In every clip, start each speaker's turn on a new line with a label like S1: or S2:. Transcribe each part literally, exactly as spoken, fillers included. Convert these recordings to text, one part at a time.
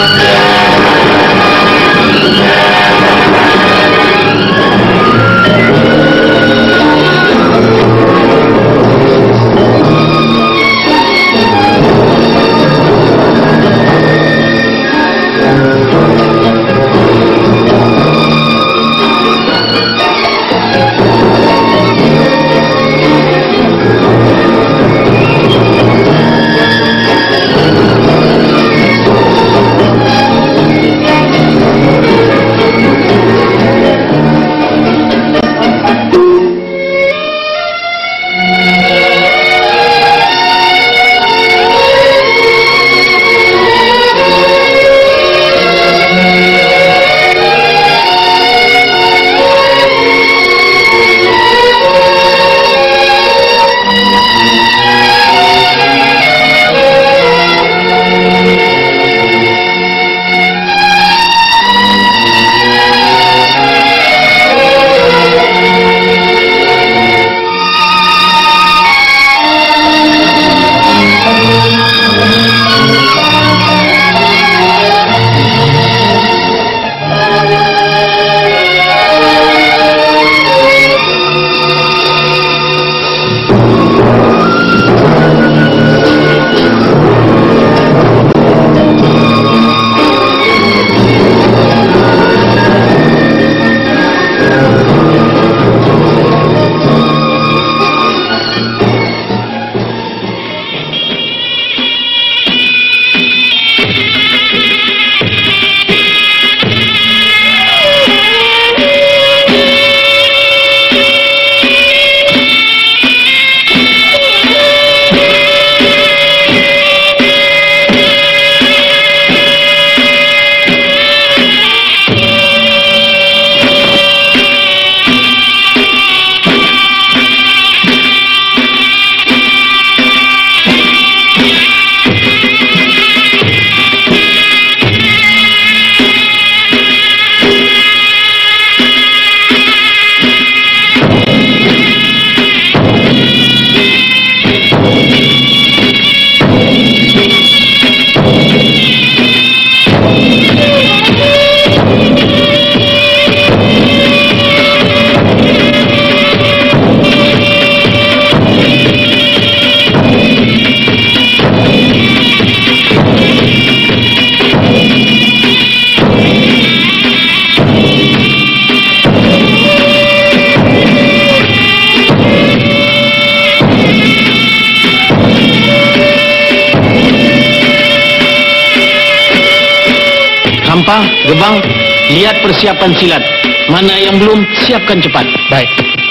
S1: Hampa, Gebang, lihat persiapan silat. Mana yang belum, siapkan cepat.
S2: Baik.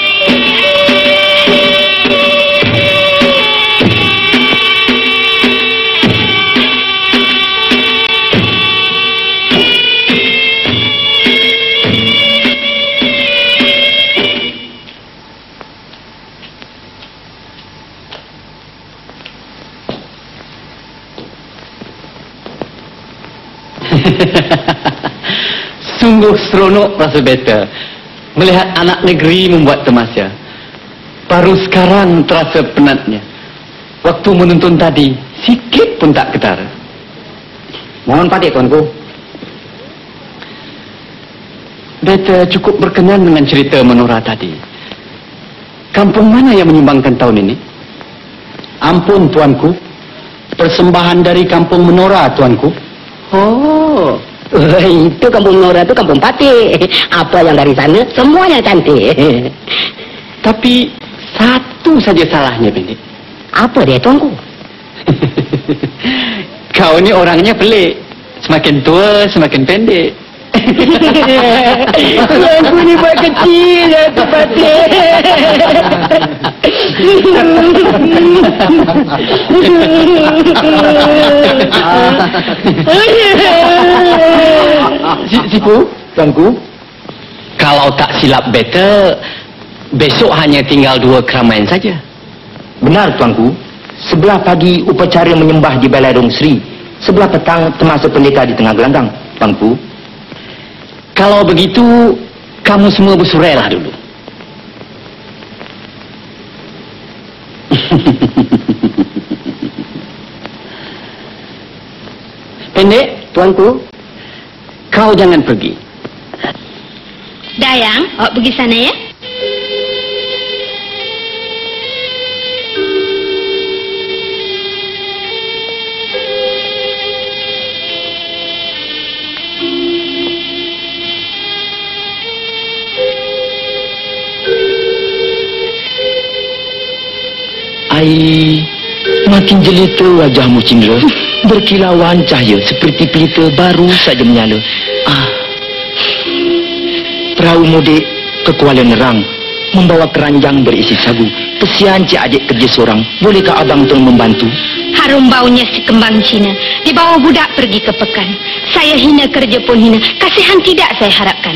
S1: Sungguh seronok rasa beta melihat anak negeri membuat tamasya. Baru sekarang terasa penatnya. Waktu menonton tadi, sikit pun tak getar.
S2: Mohon pati, tuanku.
S1: Beta cukup berkenan dengan cerita Menora tadi. Kampung mana yang menyumbangkan tahun ini?
S2: Ampun, tuanku. Persembahan dari kampung Menora, tuanku.
S3: Oh, itu kampung Menora itu kampung Pati. Apa yang dari sana, semuanya cantik.
S1: Tapi satu saja salahnya, Pendek.
S3: Apa dia, tuanku?
S1: Kau ni orangnya pelik. Semakin tua, semakin pendek.
S3: Tuanku ni buat kecil ya, tu Pati.
S1: Sipu, tuanku. Kalau tak silap beta, besok hanya tinggal dua keramaian saja.
S2: Benar, tuanku. Sebelah pagi upacara menyembah di Balai Dong Sri. Sebelah petang termasuk pendeta di tengah gelanggang, tuanku.
S1: Kalau begitu, kamu semua bersurailah dulu. Pendek,
S3: Tuanku.
S1: kau jangan pergi.
S4: Dayang, awak pergi sana ya.
S2: Ai, makin jelita wajahmu, Cindra. Berkilauan cahaya seperti pelita baru saja menyala. Ah, perahu mudik ke Kuala Nerang membawa keranjang berisi sagu. Kesian Cik Adik kerja seorang. Bolehkah abang tolong membantu?
S4: Harum baunya si kembang Cina. Dibawa budak pergi ke pekan. Saya hina, kerja pun hina. Kasihan tidak saya harapkan.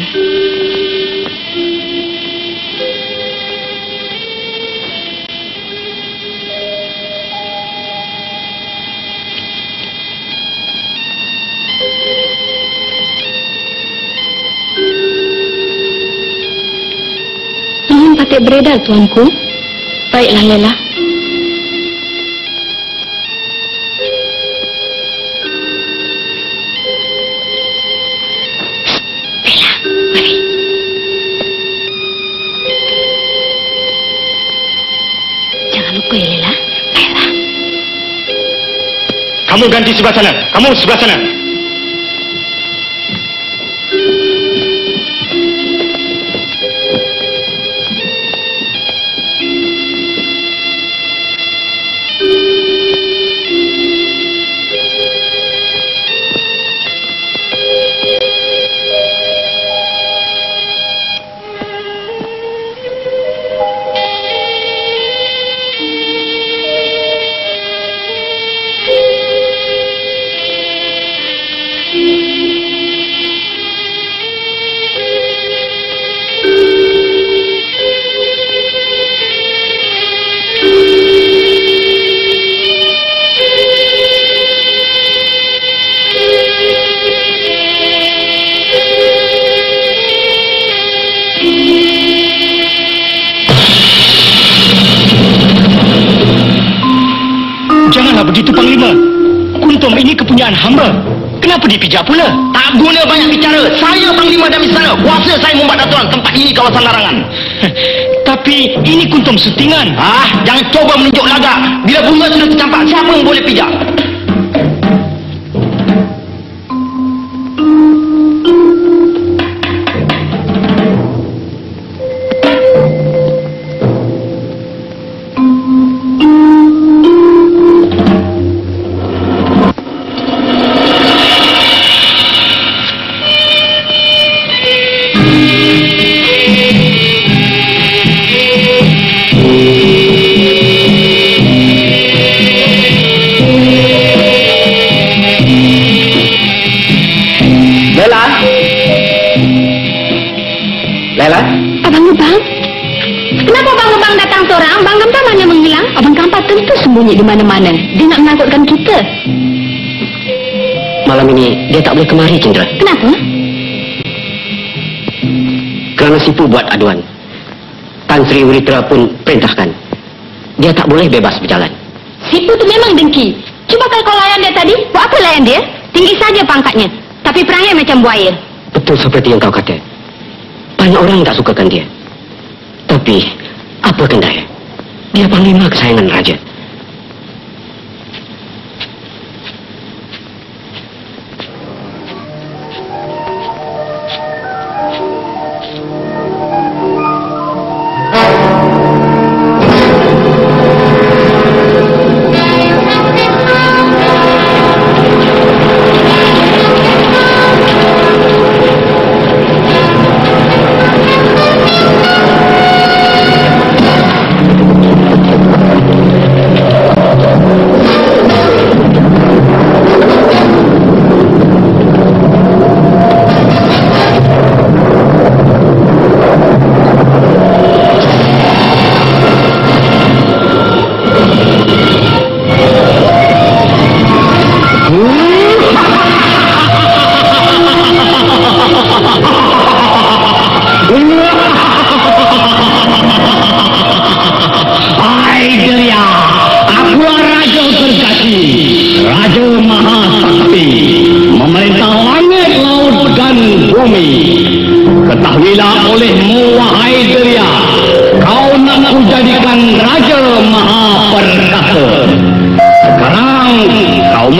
S4: Ingin pakai beredar, tuanku. Baiklah, Lela. Lela, mari. Jangan lupa ya, Lela. Baiklah.
S2: Kamu ganti sebelah sana. Kamu sebelah sana. Janganlah begitu, Panglima. Kuntum ini kepunyaan hamba. Kenapa dipijak pula?
S5: Tak guna banyak bicara. Saya Panglima dan Istana. Kuasa saya membuat aturan tempat ini kawasan larangan.
S2: Tapi ini kuntum syutingan.
S5: Ah, jangan coba menunjuk lagak. Bila bunga sudah tercampak, siapa yang boleh pijak?
S3: Lela?
S4: Abang Gebang? Kenapa Abang Gebang datang seorang? Abang Gebang mana menghilang? Abang Kampak tentu sembunyi di mana-mana. Dia nak menakutkan kita.
S3: Malam ini dia tak boleh kemari, Cindra.
S4: Kenapa?
S3: Kerana Sipu buat aduan. Tan Sri Wiritra pun perintahkan. Dia tak boleh bebas berjalan.
S4: Sipu tu memang dengki. Cuba kalau kau layan dia tadi, buat apa layan dia? Tinggi saja pangkatnya. Tapi perangai macam buaya.
S3: Betul seperti yang kau kata. Banyak orang tak sukakan dia. Tapi, apa kendaya? Dia panglima kesayangan raja.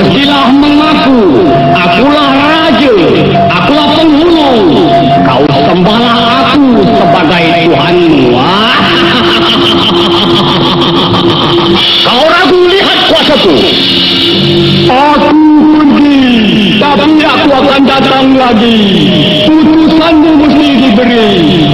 S2: Mestilah mengaku, akulah raja, akulah penghulu. Kau sembahlah aku sebagai Tuhanmu. Kau ragu lihat kuasaku. Aku pergi, tapi aku akan datang lagi. Putusanmu mesti diberi.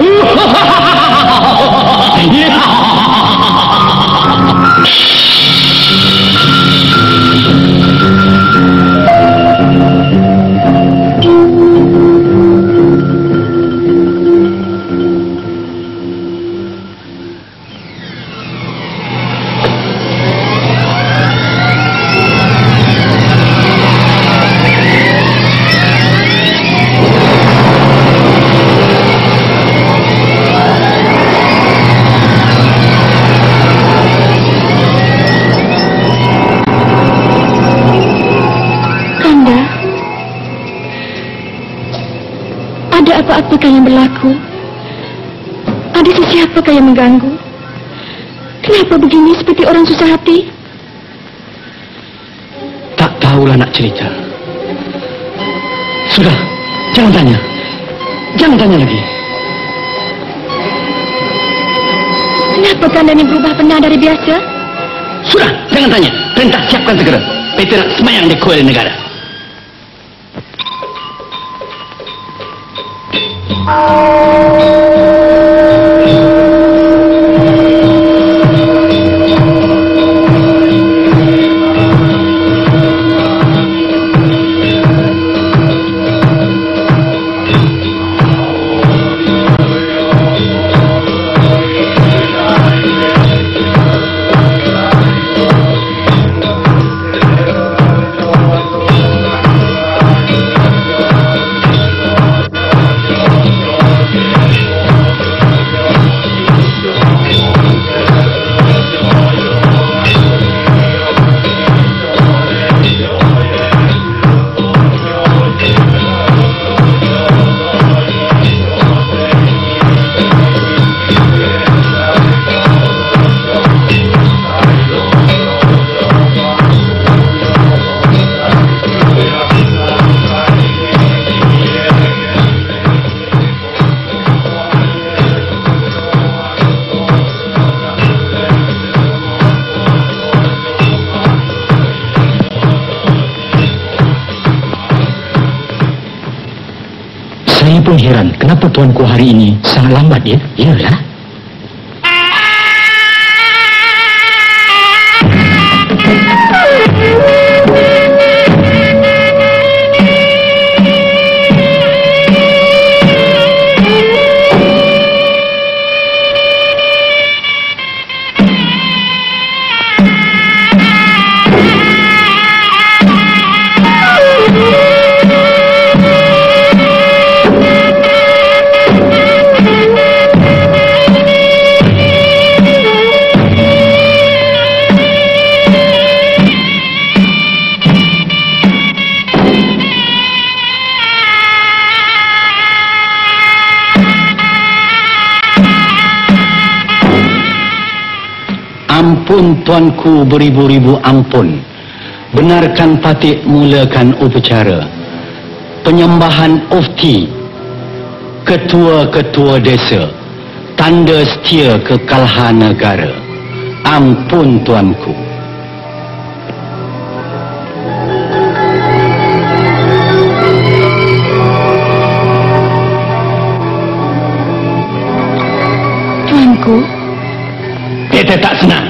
S4: Apakah yang berlaku? Ada sesiapakah yang mengganggu? Kenapa begini seperti orang susah hati?
S1: Tak tahulah nak cerita. Sudah, jangan tanya. Jangan tanya lagi.
S4: Kenapa Kanda ini berubah benar dari biasa?
S1: Sudah, jangan tanya. Perintah siapkan segera. Peter nak semayang di kuil negara.
S2: Pun heran, kenapa tuanku hari ini sangat lambat ya? Iyalah.
S1: Ampun tuanku beribu-ribu ampun. Benarkan Patik mulakan upacara penyembahan ofti ketua-ketua desa, tanda setia kekalahan negara. Ampun tuanku.
S4: Tuanku,
S1: Kita tak senang.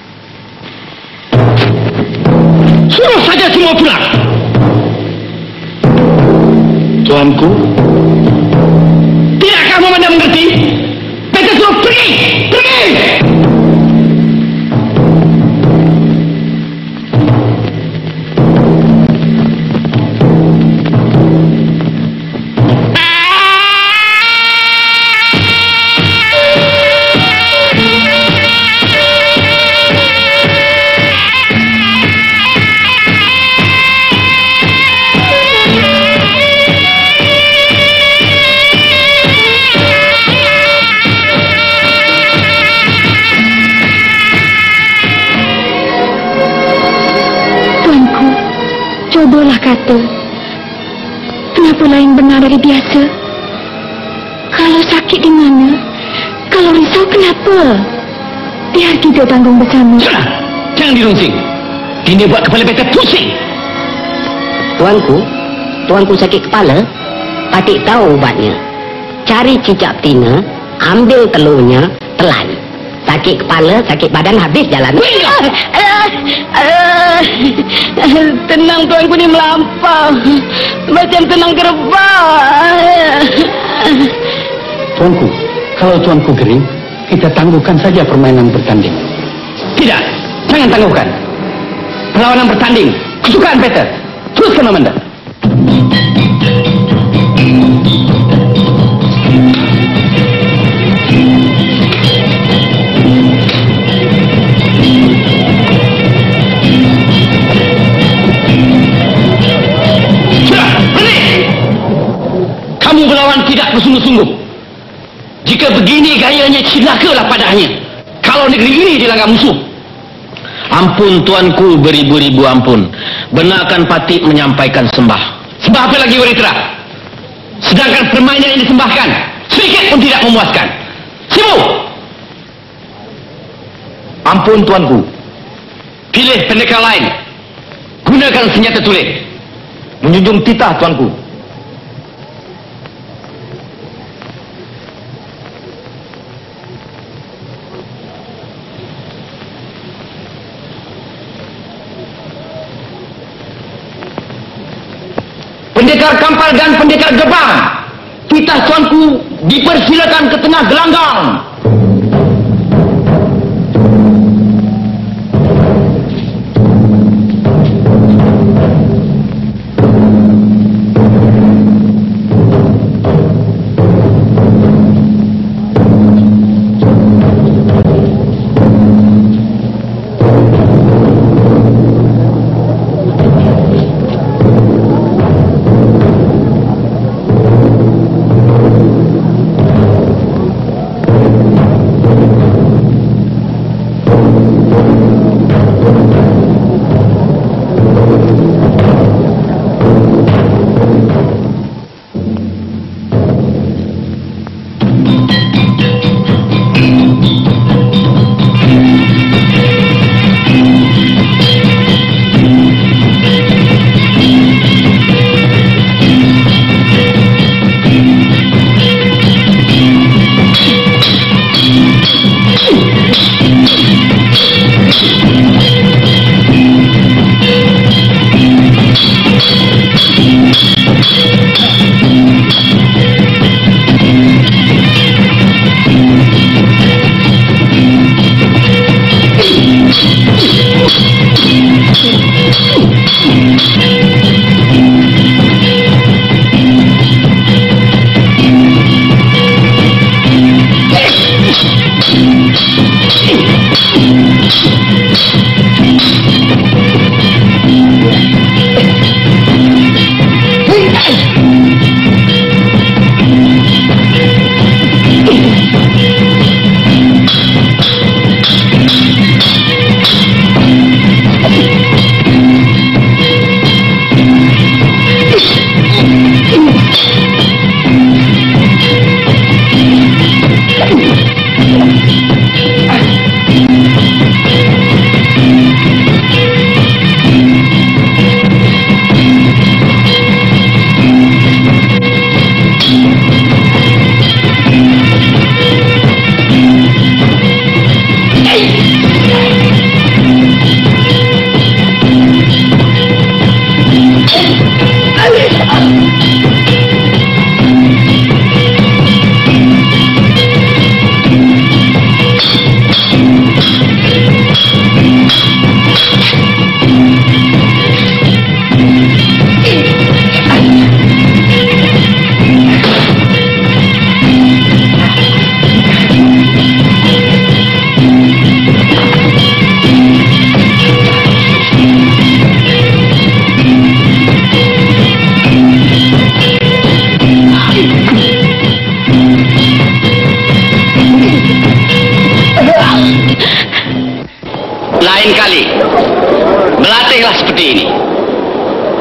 S1: Suruh saja semua pulang. Tuanku, tidak kamu mana mengerti? Kita suruh pergi, pergi.
S4: Cubalah kata, kenapa lain benar dari biasa? Kalau sakit di mana? Kalau risau kenapa? Biar kita tanggung bersama.
S1: Jangan, jangan dirungsing. Ini buat kepala Peter pusing.
S3: Tuanku, tuanku sakit kepala, Patik tahu ubatnya. Cari cicak betina, ambil telurnya, telan. Sakit kepala, sakit badan, habis jalan.
S4: Uh, uh, tenang tuanku ni melampau. Macam tenang kerbau.
S1: Tuanku, kalau tuanku gering, kita tangguhkan saja permainan bertanding. Tidak, jangan tangguhkan. Perlawanan bertanding, kesukaan Peter. Teruskan, Amanda. Sudah, berhenti! Kamu berlawan tidak bersungguh-sungguh. Jika begini gayanya, cilakalah padanya. Kalau negeri ini dilanggar musuh.
S5: Ampun tuanku, beribu-ribu ampun. Benarkan Patik menyampaikan sembah.
S1: Sembah apa lagi, Weritra? Sedangkan permainan yang disembahkan sedikit pun tidak memuaskan. Simu!
S5: Ampun tuanku.
S1: Pilih pendekar lain. Gunakan senjata tulis.
S5: Menjunjung titah tuanku.
S1: Pendekar kampal dan pendekar gebang, titah tuanku dipersilakan ke tengah gelanggang.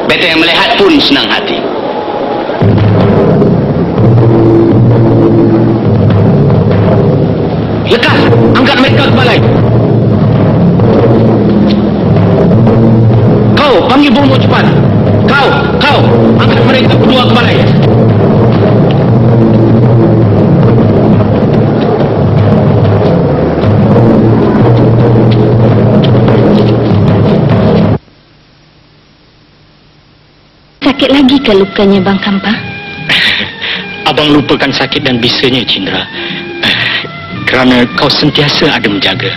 S5: Beta yang melihat pun senang hati. Lekas, angkat mereka ke balai. Kau, panggil Bomo cepat. Kau, kau, angkat mereka berdua ke balai.
S4: Sakit lagi ke lukanya, Bang Kampa?
S2: Abang lupakan sakit dan bisanya, Cindra. Kerana kau sentiasa ada menjaga.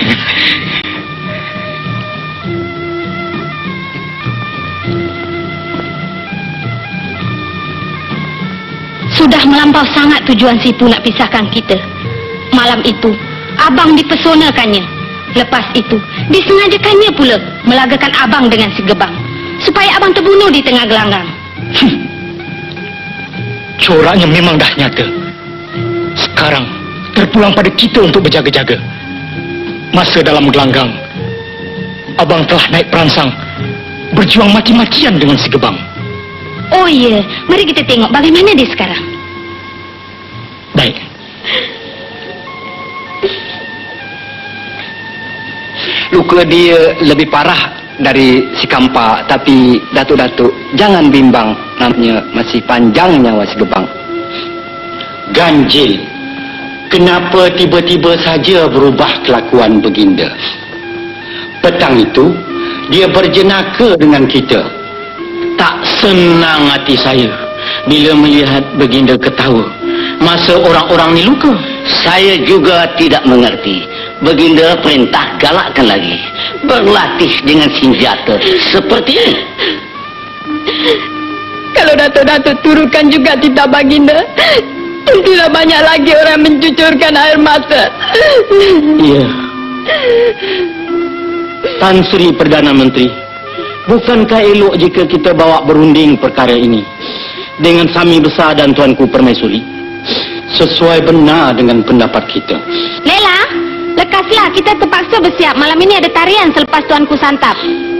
S4: Sudah melampau sangat tujuan Sipu nak pisahkan kita. Malam itu, Abang dipesonakannya. Lepas itu, disengajakannya pula melagakan Abang dengan si Gebang, supaya Abang terbunuh di tengah gelanggang.
S2: Coraknya memang dah nyata. Sekarang, terpulang pada kita untuk berjaga-jaga. Masa dalam gelanggang, Abang telah naik perangsang, berjuang mati-matian dengan si Gebang.
S4: Oh iya, mari kita tengok bagaimana dia sekarang.
S2: Baik.
S1: Luka dia lebih parah dari si Kampa, tapi Datuk-Datuk jangan bimbang, namanya masih panjang nyawa si Gebang.
S2: Ganjil. Kenapa tiba-tiba saja berubah kelakuan Baginda? Petang itu, dia berjenaka dengan kita. Tak senang hati saya bila melihat Baginda ketawa masa orang-orang ni luka.
S5: Saya juga tidak mengerti. Baginda perintah galakkan lagi, berlatih dengan senjata seperti ini.
S4: Kalau Datuk-Datuk turunkan juga titah Baginda, tentulah banyak lagi orang mencucurkan air mata.
S2: Iya. Tan Sri Perdana Menteri, bukankah elok jika kita bawa berunding perkara ini dengan Sami Besar dan Tuanku Permaisuri? Sesuai benar dengan pendapat kita.
S4: Lela, lekaslah, kita terpaksa bersiap. Malam ini ada tarian selepas Tuanku santap.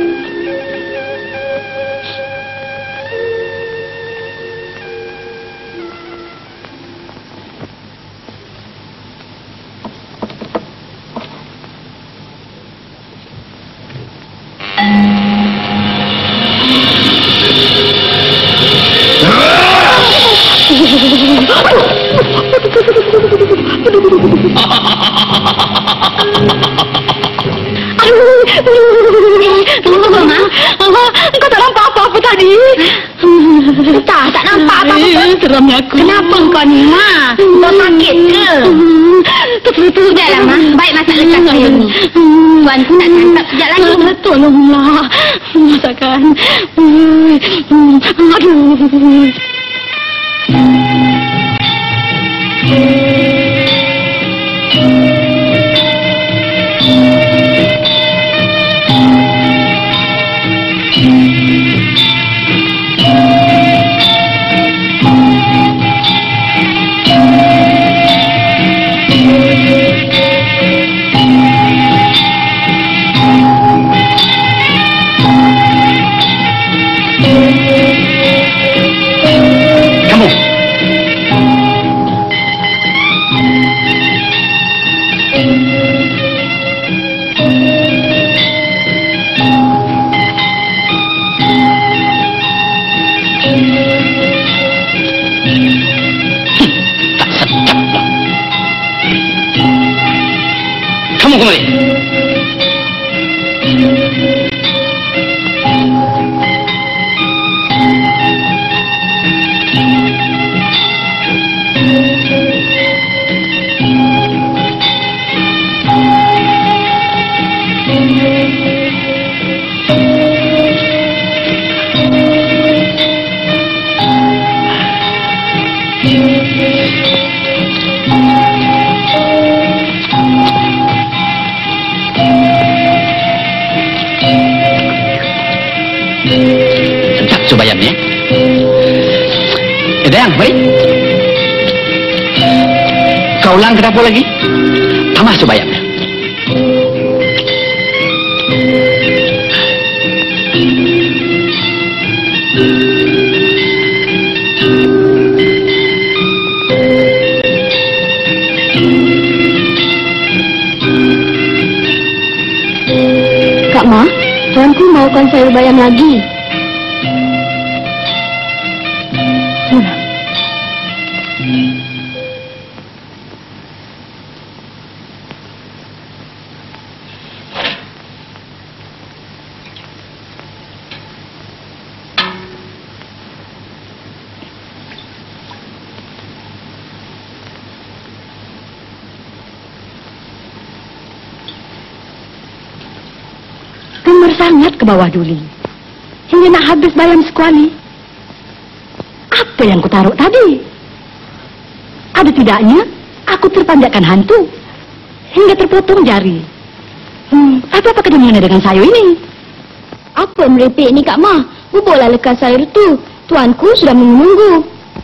S6: Kau tak nampak apa-apa tadi?
S4: Tak, tak nampak apa-apa.
S6: Seramnya aku.
S4: Kenapa kau ni, Ma? Kau sakit ke? Sudahlah, Ma. Baik masak lekas saya ni. Tuanku nak santap sekejap lagi.
S6: Tolonglah. Masakan. Aduh.
S5: Kamu kembali. Subayam ya. Eh Dayang, mari. Kau ulang ke dapur lagi? Tambah subayamnya.
S6: bukan sayur bayam lagi. Mana? Gemer sangat ke bawah duli, hingga nak habis bayam sekuali. Apa yang kutaruh tadi? Ada tidaknya, aku terpanjatkan hantu, hingga terpotong jari. Hmm, apa-apa kedengarannya dengan sayur ini?
S4: Apa merepek ni Kak Mah? Buburlah lekas sayur tu. Tuanku sudah menunggu.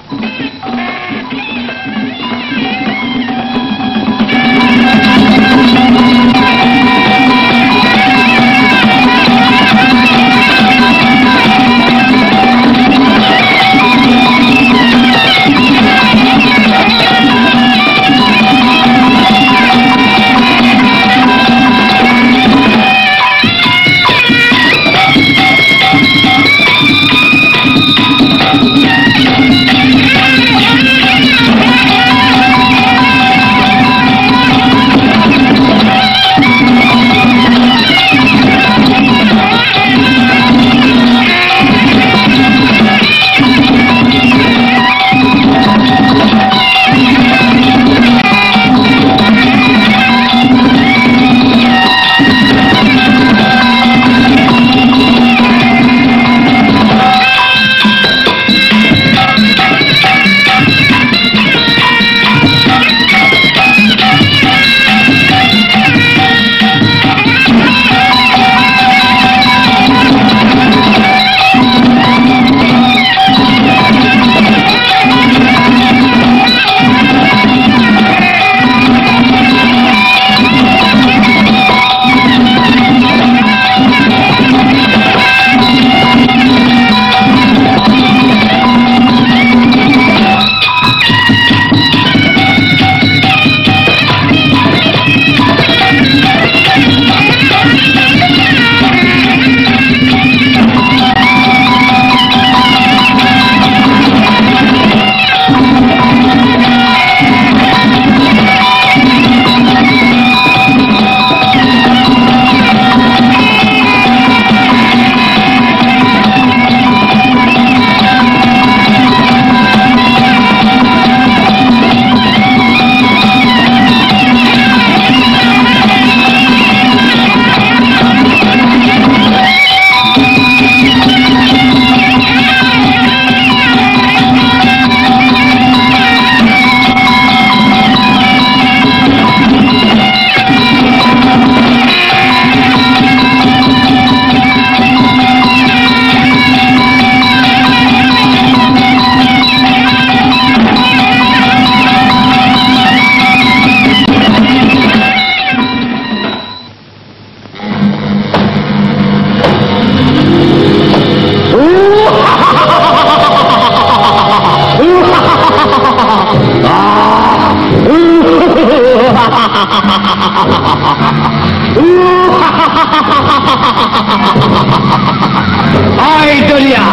S2: Hai Delia,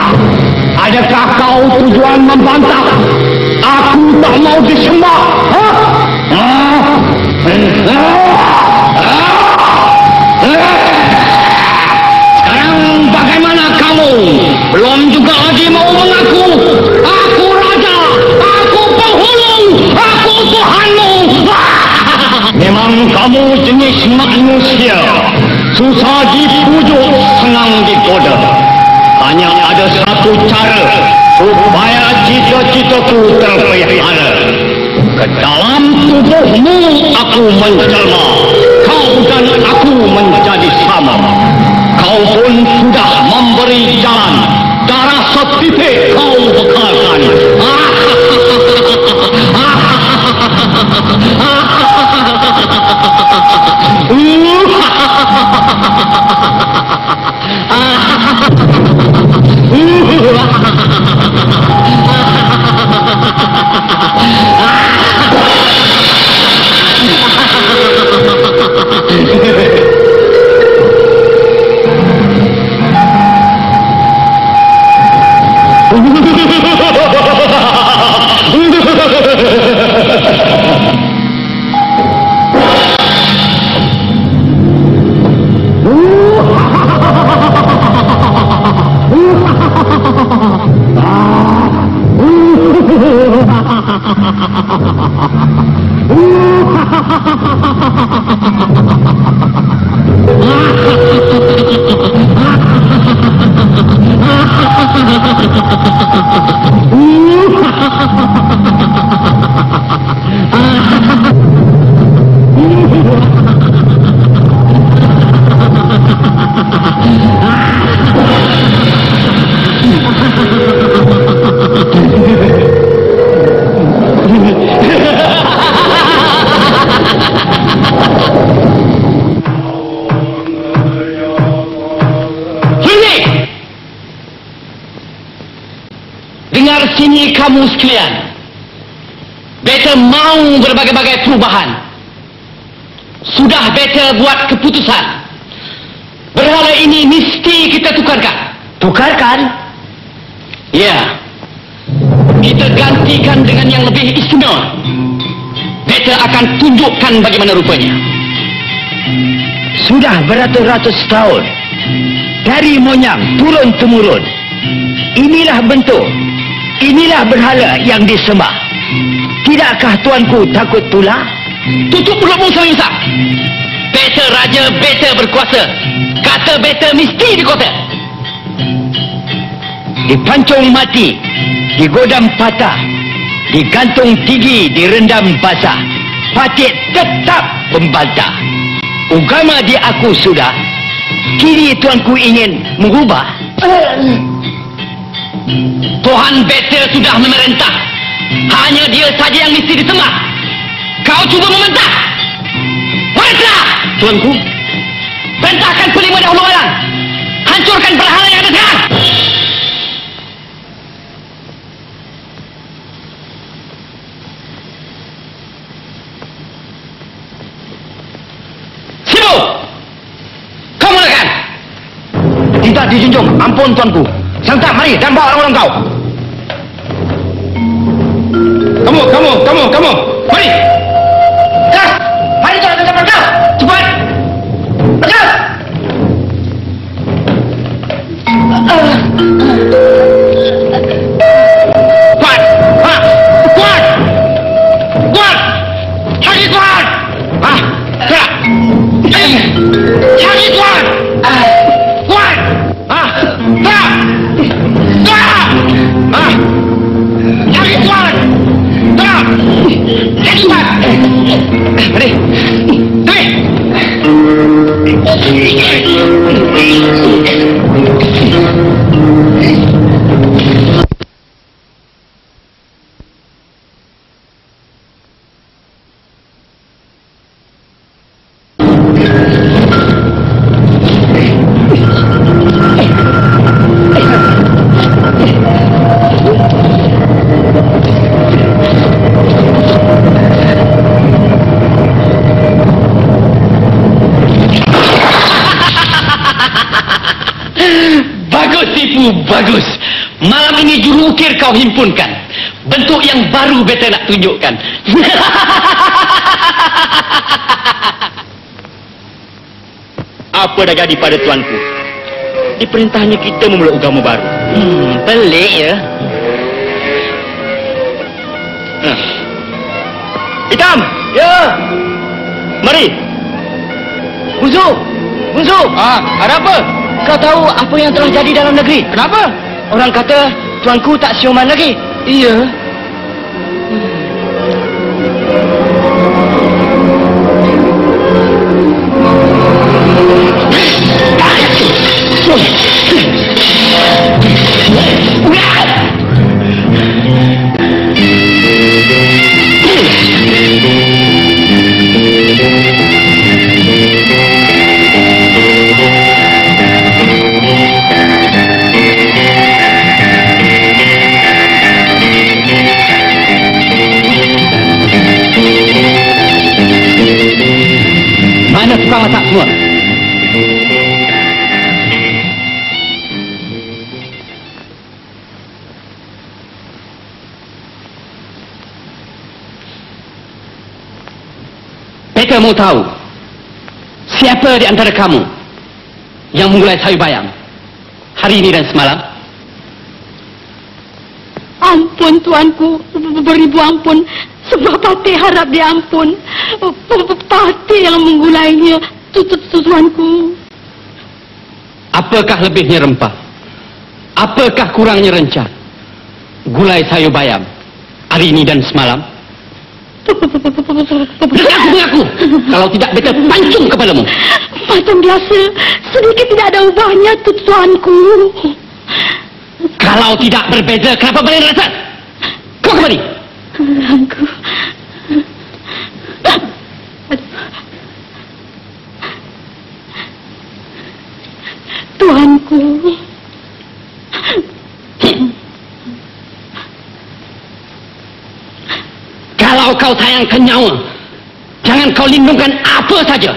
S2: adakah kau tujuan membantah? Aku tak mau disembah. Ha? Sekarang bagaimana kamu? Belum juga lagi mau mengaku. Aku raja, aku penghulu, aku Tuhanmu. Memang kamu jenis manusia, susah dipujuk, senang digoda. Hanya ada satu cara supaya cita-citaku terpelihara. Ke dalam tubuhmu aku menjelma, kau dan aku menjadi sama. Kau pun sudah memberi jalan, darah setitik kau bekalkan.
S1: Dengar sini kamu sekalian. Beta mau berbagai-bagai perubahan. Sudah beta buat keputusan. Berhala ini mesti kita tukarkan.
S5: Tukarkan?
S1: Ya. Kita gantikan dengan yang lebih istimewa. Beta akan tunjukkan bagaimana rupanya.
S5: Sudah beratus-ratus tahun dari moyang turun-temurun, inilah bentuk, inilah berhala yang disembah. Tidakkah tuanku takut pula?
S1: Tutup mulutmu Sawisa. Beta raja, beta berkuasa. Kata beta mesti dikota.
S5: Dipancung mati, digodam patah, digantung tinggi, direndam basah, Patih tetap membantah. Ugama diaku sudah, kini tuanku ingin mengubah.
S1: Tuhan beta sudah memerintah. Hanya dia saja yang mesti disembah. Kau cuba membantah. Baiklah, tuanku. Bentahkan kelima dahulu orang. Hancurkan berhala yang ada sekarang. Sibuk! Kau mulakan.
S5: Tidak dijunjung, ampun tuanku. Santap, mari dan bawa orang-orang kau.
S1: Kamu, kamu, kamu, kamu. Mari.
S5: Gas! Mari tuan, cepat gas!
S1: Cepat.
S5: Gas!
S1: Kuat. Ha. Kuat. Kuat. Lagi kuat. Ah, gerak. Lagi kuat. Kuat. Ah, gerak. Gerak. Ah. Lagi kuat. Gerak. Lagi kuat. Mari. Mari. Bagus tipu, bagus. Malam ini juru ukir kau himpunkan. Bentuk yang baru beta nak tunjukkan.
S5: Apa dah jadi pada tuanku? Diperintahnya kita memulai agama baru.
S1: Hmm, pelik ya.
S5: Nah. Hitam! Ya! Mari! Bunsu! Bunsu!
S1: Ah, ada apa?
S5: Kau tahu apa yang telah jadi dalam negeri?
S1: Kenapa?
S5: Orang kata tuanku tak siuman lagi.
S1: Iya. Mana tukang masak semua? Beta mau tahu siapa di antara kamu yang memulai sayu bayang hari ini dan semalam?
S6: Ampun tuanku, beribu ampun. Sebab Patih harap diampun. Patih yang menggulainya, tuanku.
S1: Apakah lebihnya rempah? Apakah kurangnya rencah? Gulai sayur bayam hari ini dan semalam. Mengaku, kalau tidak beta pancung kepadamu.
S6: Macam biasa, sedikit tidak ada ubahnya, tuanku.
S1: Kalau tidak berbeza, kenapa balik rasa? Kau kembali.
S6: Aku. Tuanku.
S1: Kalau kau sayangkan nyawa, jangan kau lindungkan apa saja.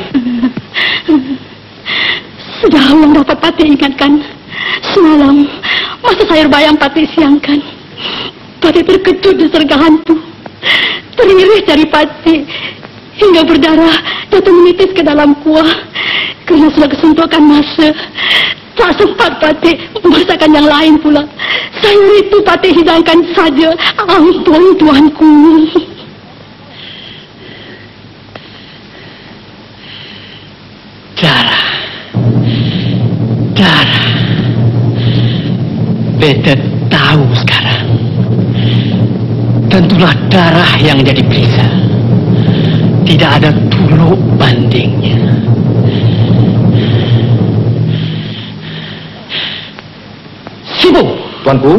S6: Sudah yang dapat Patih ingatkan. Semalam, masa sayur bayam Patih siangkan, Patih terkejut disergah hantu. Teriris dari Patih hingga berdarah jatuh menitis ke dalam kuah. Karena sudah kesuntukan masa, tak sempat Patih memasakan yang lain pula. Sayur itu Patih hidangkan saja. Ampun tuanku.
S1: Darah, darah. Beta tahu sekarang. Tentulah darah yang jadi perisa. Tidak ada tuluk bandingnya. Sibu, tuanku.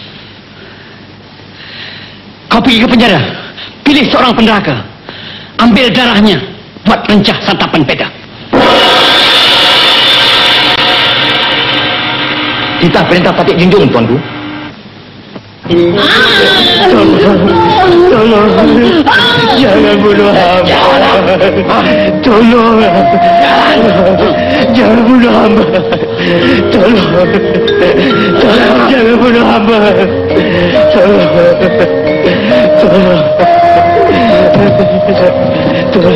S1: Kau pergi ke penjara. Pilih seorang penderaka. Ambil darahnya. Buat rencah santapan beta.
S2: Kita perintah Patih Jinjung, tuanku.
S7: Tolong, tolong, jangan bunuh hamba. Tolong, jangan bunuh hamba. Tolong, tolong, jangan bunuh hamba. Tolong, tolong, tolong.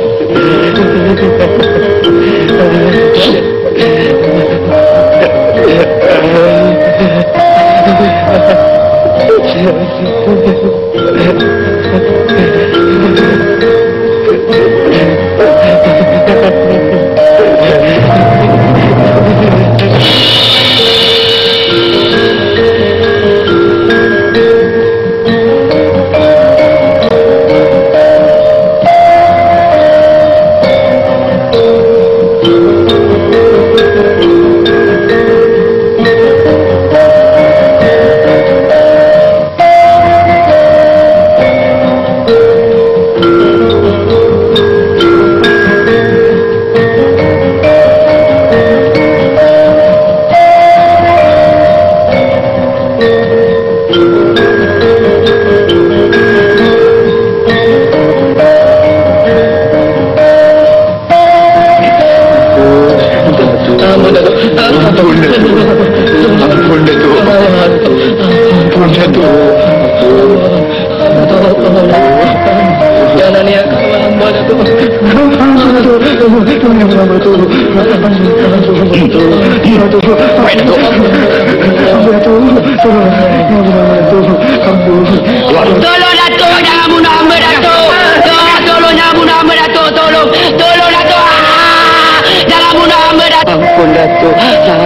S5: Tolong Datuk, jangan bunuh hamba Datuk. Tolong, tolong jangan bunuh hamba Datuk. Tolong, tolong Datuk. Ah, jangan bunuh hamba Datuk.
S7: Ampun Datuk.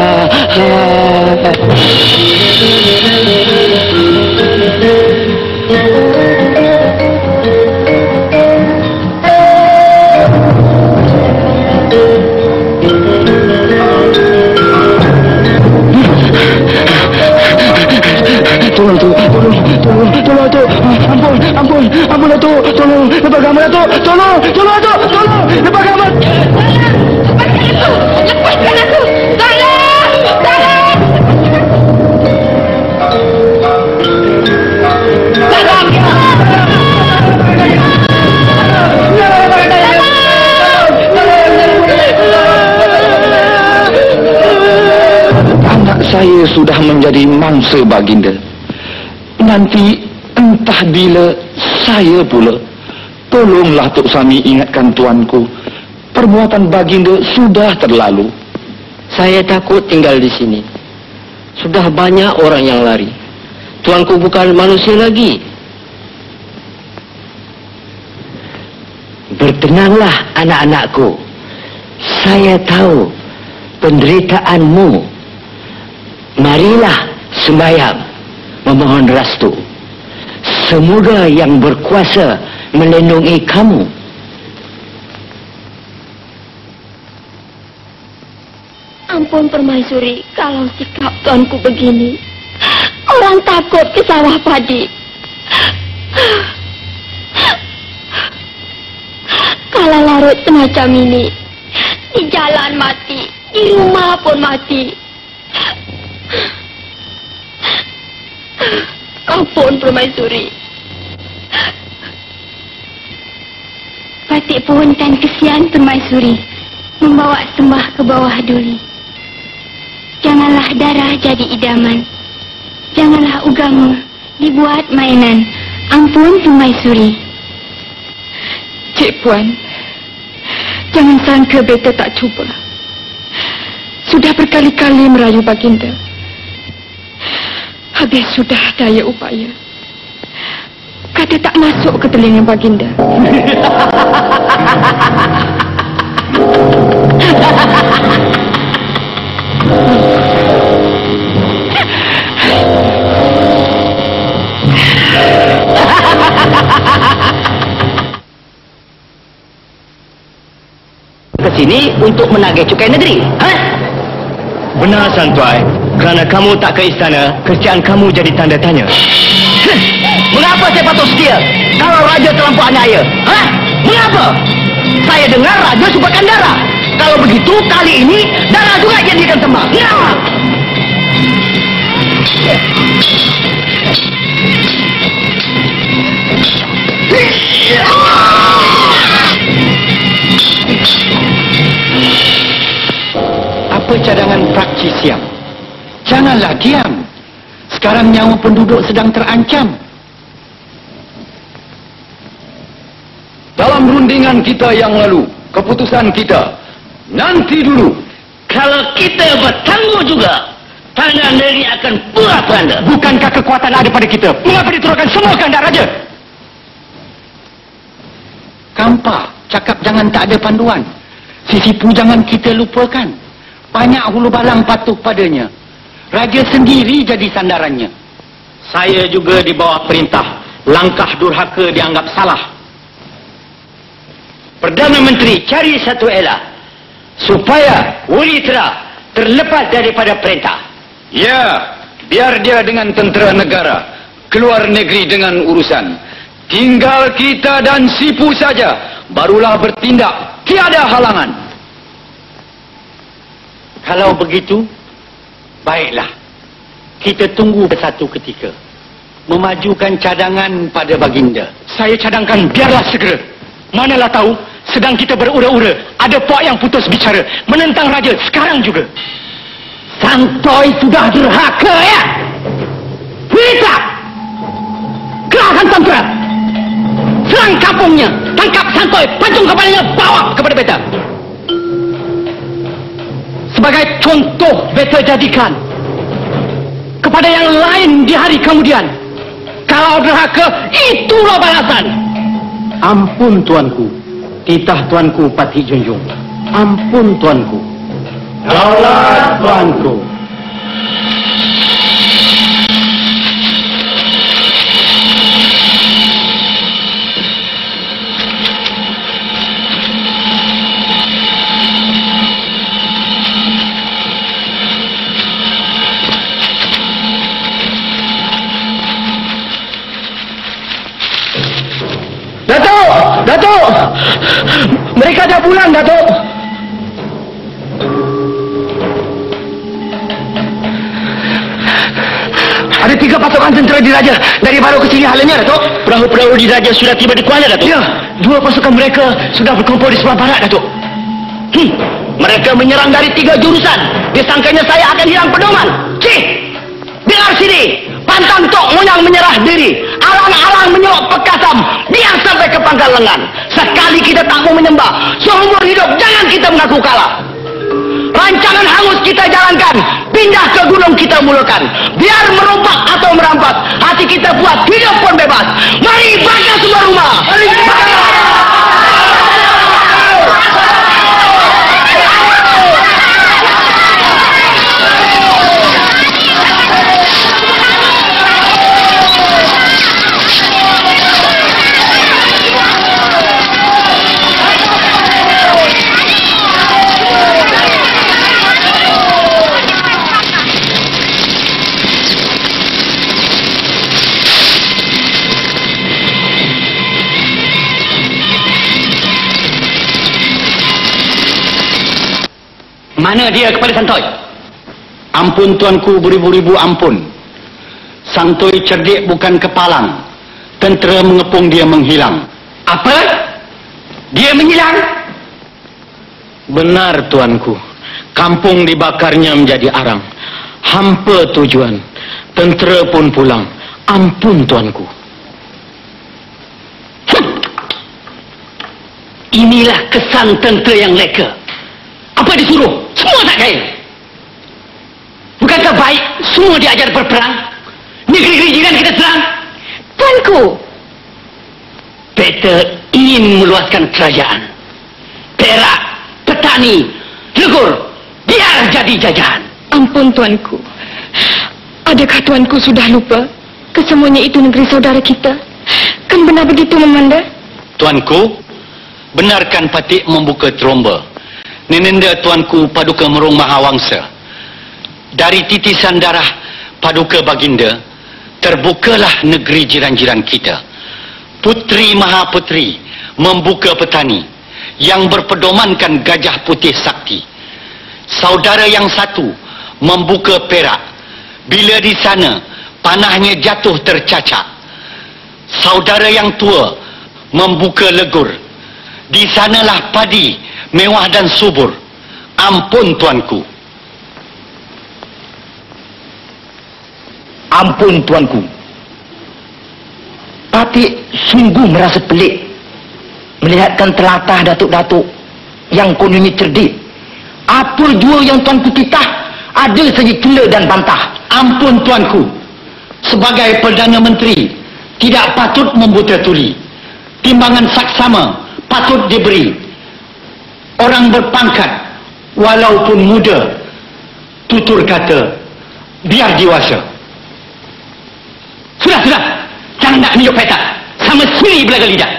S7: Tolong tu, tolong, tolong, tolong tu, ampun, ampun, ampun Datuk, tolong, lepas gambar Datuk, tolong, tolong Datuk, tolong, lepas gambar.
S4: Lepaskan aku! Lepaskan aku! Tolong! Tolong!
S2: Anak saya sudah menjadi mangsa baginda. Nanti entah bila saya pula. Tolonglah Tok Sami ingatkan tuanku. Perbuatan baginda sudah terlalu.
S3: Saya takut tinggal di sini. Sudah banyak orang yang lari. Tuanku bukan manusia lagi.
S2: Tenanglah anak-anakku. Saya tahu penderitaanmu. Marilah sembahyang memohon restu. Semoga yang berkuasa melindungi kamu.
S4: Ampun Permaisuri, kalau sikap tuanku begini, orang takut ke sawah padi. Kalau larut semacam ini, di jalan mati, di rumah pun mati. Ampun Permaisuri. Batik pohon kan kesian Permaisuri membawa sembah ke bawah Duli. Janganlah darah jadi idaman. Janganlah ugamu dibuat mainan. Ampun Permaisuri.
S6: Cik Puan, jangan sangka beta tak cuba. Sudah berkali-kali merayu Baginda. Habis sudah daya upaya. Kata tak masuk ke telinga Baginda.
S2: Kesini untuk menagih cukai negeri, ha?
S7: Benar Santuai, kerana kamu tak ke istana, kerjaan kamu jadi tanda tanya.
S2: Mengapa saya patut setia kalau raja terlampau aniaya? Ha? Mengapa? Saya dengar raja sukakan darah. Kalau begitu, kali ini darah juga jadikan sembah. Nah!
S8: Apa cadangan Praksi Siam? Janganlah diam. Sekarang nyawa penduduk sedang terancam.
S1: Dalam rundingan kita yang lalu, keputusan kita, nanti dulu.
S2: Kalau kita bertangguh juga, tangan negeri akan pura beranda.
S7: Bukankah kekuatan ada pada kita? Mengapa diturunkan semua kehendak raja?
S8: Kampa, cakap jangan tak ada panduan. Sisipu jangan kita lupakan. Banyak hulu balang patuh padanya. Raja sendiri jadi sandarannya.
S2: Saya juga di bawah perintah. Langkah durhaka dianggap salah. Perdana Menteri cari satu elah supaya Wulitra terlepas daripada perintah.
S1: Ya, biar dia dengan tentera negara keluar negeri dengan urusan. Tinggal kita dan Sipu saja, barulah bertindak, tiada halangan.
S2: Kalau begitu, baiklah. Kita tunggu satu ketika. Memajukan cadangan pada Baginda.
S7: Saya cadangkan biarlah segera. Manalah tahu, sedang kita berura-ura, ada puak yang putus bicara, menentang raja sekarang juga.
S2: Santoy sudah durhaka, ya? Wita! Kerahkan tentera! Serang kampungnya! Tangkap Santoy! Pancung kepalanya! Bawa kepada beta!
S7: Sebagai contoh beta jadikan kepada yang lain di hari kemudian.
S2: Kalau durhaka, itulah balasan!
S7: Ampun tuanku, titah tuanku Patih Junjung. Ampun tuanku. Daulat tuanku.
S2: Datuk! Datuk! Mereka dah pulang, Datuk! Ada tiga pasukan tentera diraja dari baru ke sini halnya, Datuk. Perahu-perahu diraja sudah tiba di Kuala, Datuk. Ya, dua pasukan mereka sudah berkumpul di sebelah barat, Datuk. Hmm, mereka menyerang dari tiga jurusan. Disangkanya saya akan hilang pedoman. Cih! Dengar sini! Pantang Tok Monyang menyerah diri. Alang-alang menyelok pekasam. Biar sampai ke pangkal lengan. Sekali kita tak mau menyembah, seumur hidup jangan kita mengaku kalah. Rancangan hangus kita jalankan. Pindah ke gunung kita mulakan. Biar merompak atau merampas, hati kita buat hidup pun bebas. Mari bakar semua rumah. Mari bakar. Mana dia Kepala Santoi?
S8: Ampun tuanku, beribu-ribu ampun. Santoi cerdik bukan kepalang. Tentera mengepung dia menghilang.
S2: Apa? Dia menghilang?
S8: Benar tuanku. Kampung dibakarnya menjadi arang. Hampa tujuan. Tentera pun pulang. Ampun tuanku.
S2: Inilah kesan tentera yang leka. Apa disuruh? Semua tak kaya. Bukankah baik semua diajar berperang? Negeri-negeri jiran kita serang.
S4: Tuanku,
S2: Peter ingin meluaskan kerajaan. Perak, petani, legur, biar jadi jajahan.
S4: ampun tuanku. Adakah tuanku sudah lupa? Kesemuanya itu negeri saudara kita. Kan benar begitu, Memanda?
S8: Tuanku, benarkan Patik membuka tromba. Nenenda tuanku Paduka Merung Mahawangsa. Dari titisan darah Paduka Baginda, terbukalah negeri jiran-jiran kita. Putri Mahaputri membuka petani yang berpedomankan gajah putih sakti. Saudara yang satu membuka perak. Bila di sana panahnya jatuh tercacak. Saudara yang tua membuka legur. Di sanalah padi mewah dan subur. Ampun tuanku.
S7: Ampun tuanku. Patik sungguh merasa pelik melihatkan telatah datuk-datuk yang kononnya cerdik. Apa jua yang tuanku titah ada saja cela dan bantah.
S8: Ampun tuanku. Sebagai Perdana Menteri tidak patut membuta tuli. Timbangan saksama patut diberi. Orang berpangkat walaupun muda, tutur kata biar dewasa.
S2: Sudah, sudah. Jangan nak menunjuk petak. Sama sini belaga lidah.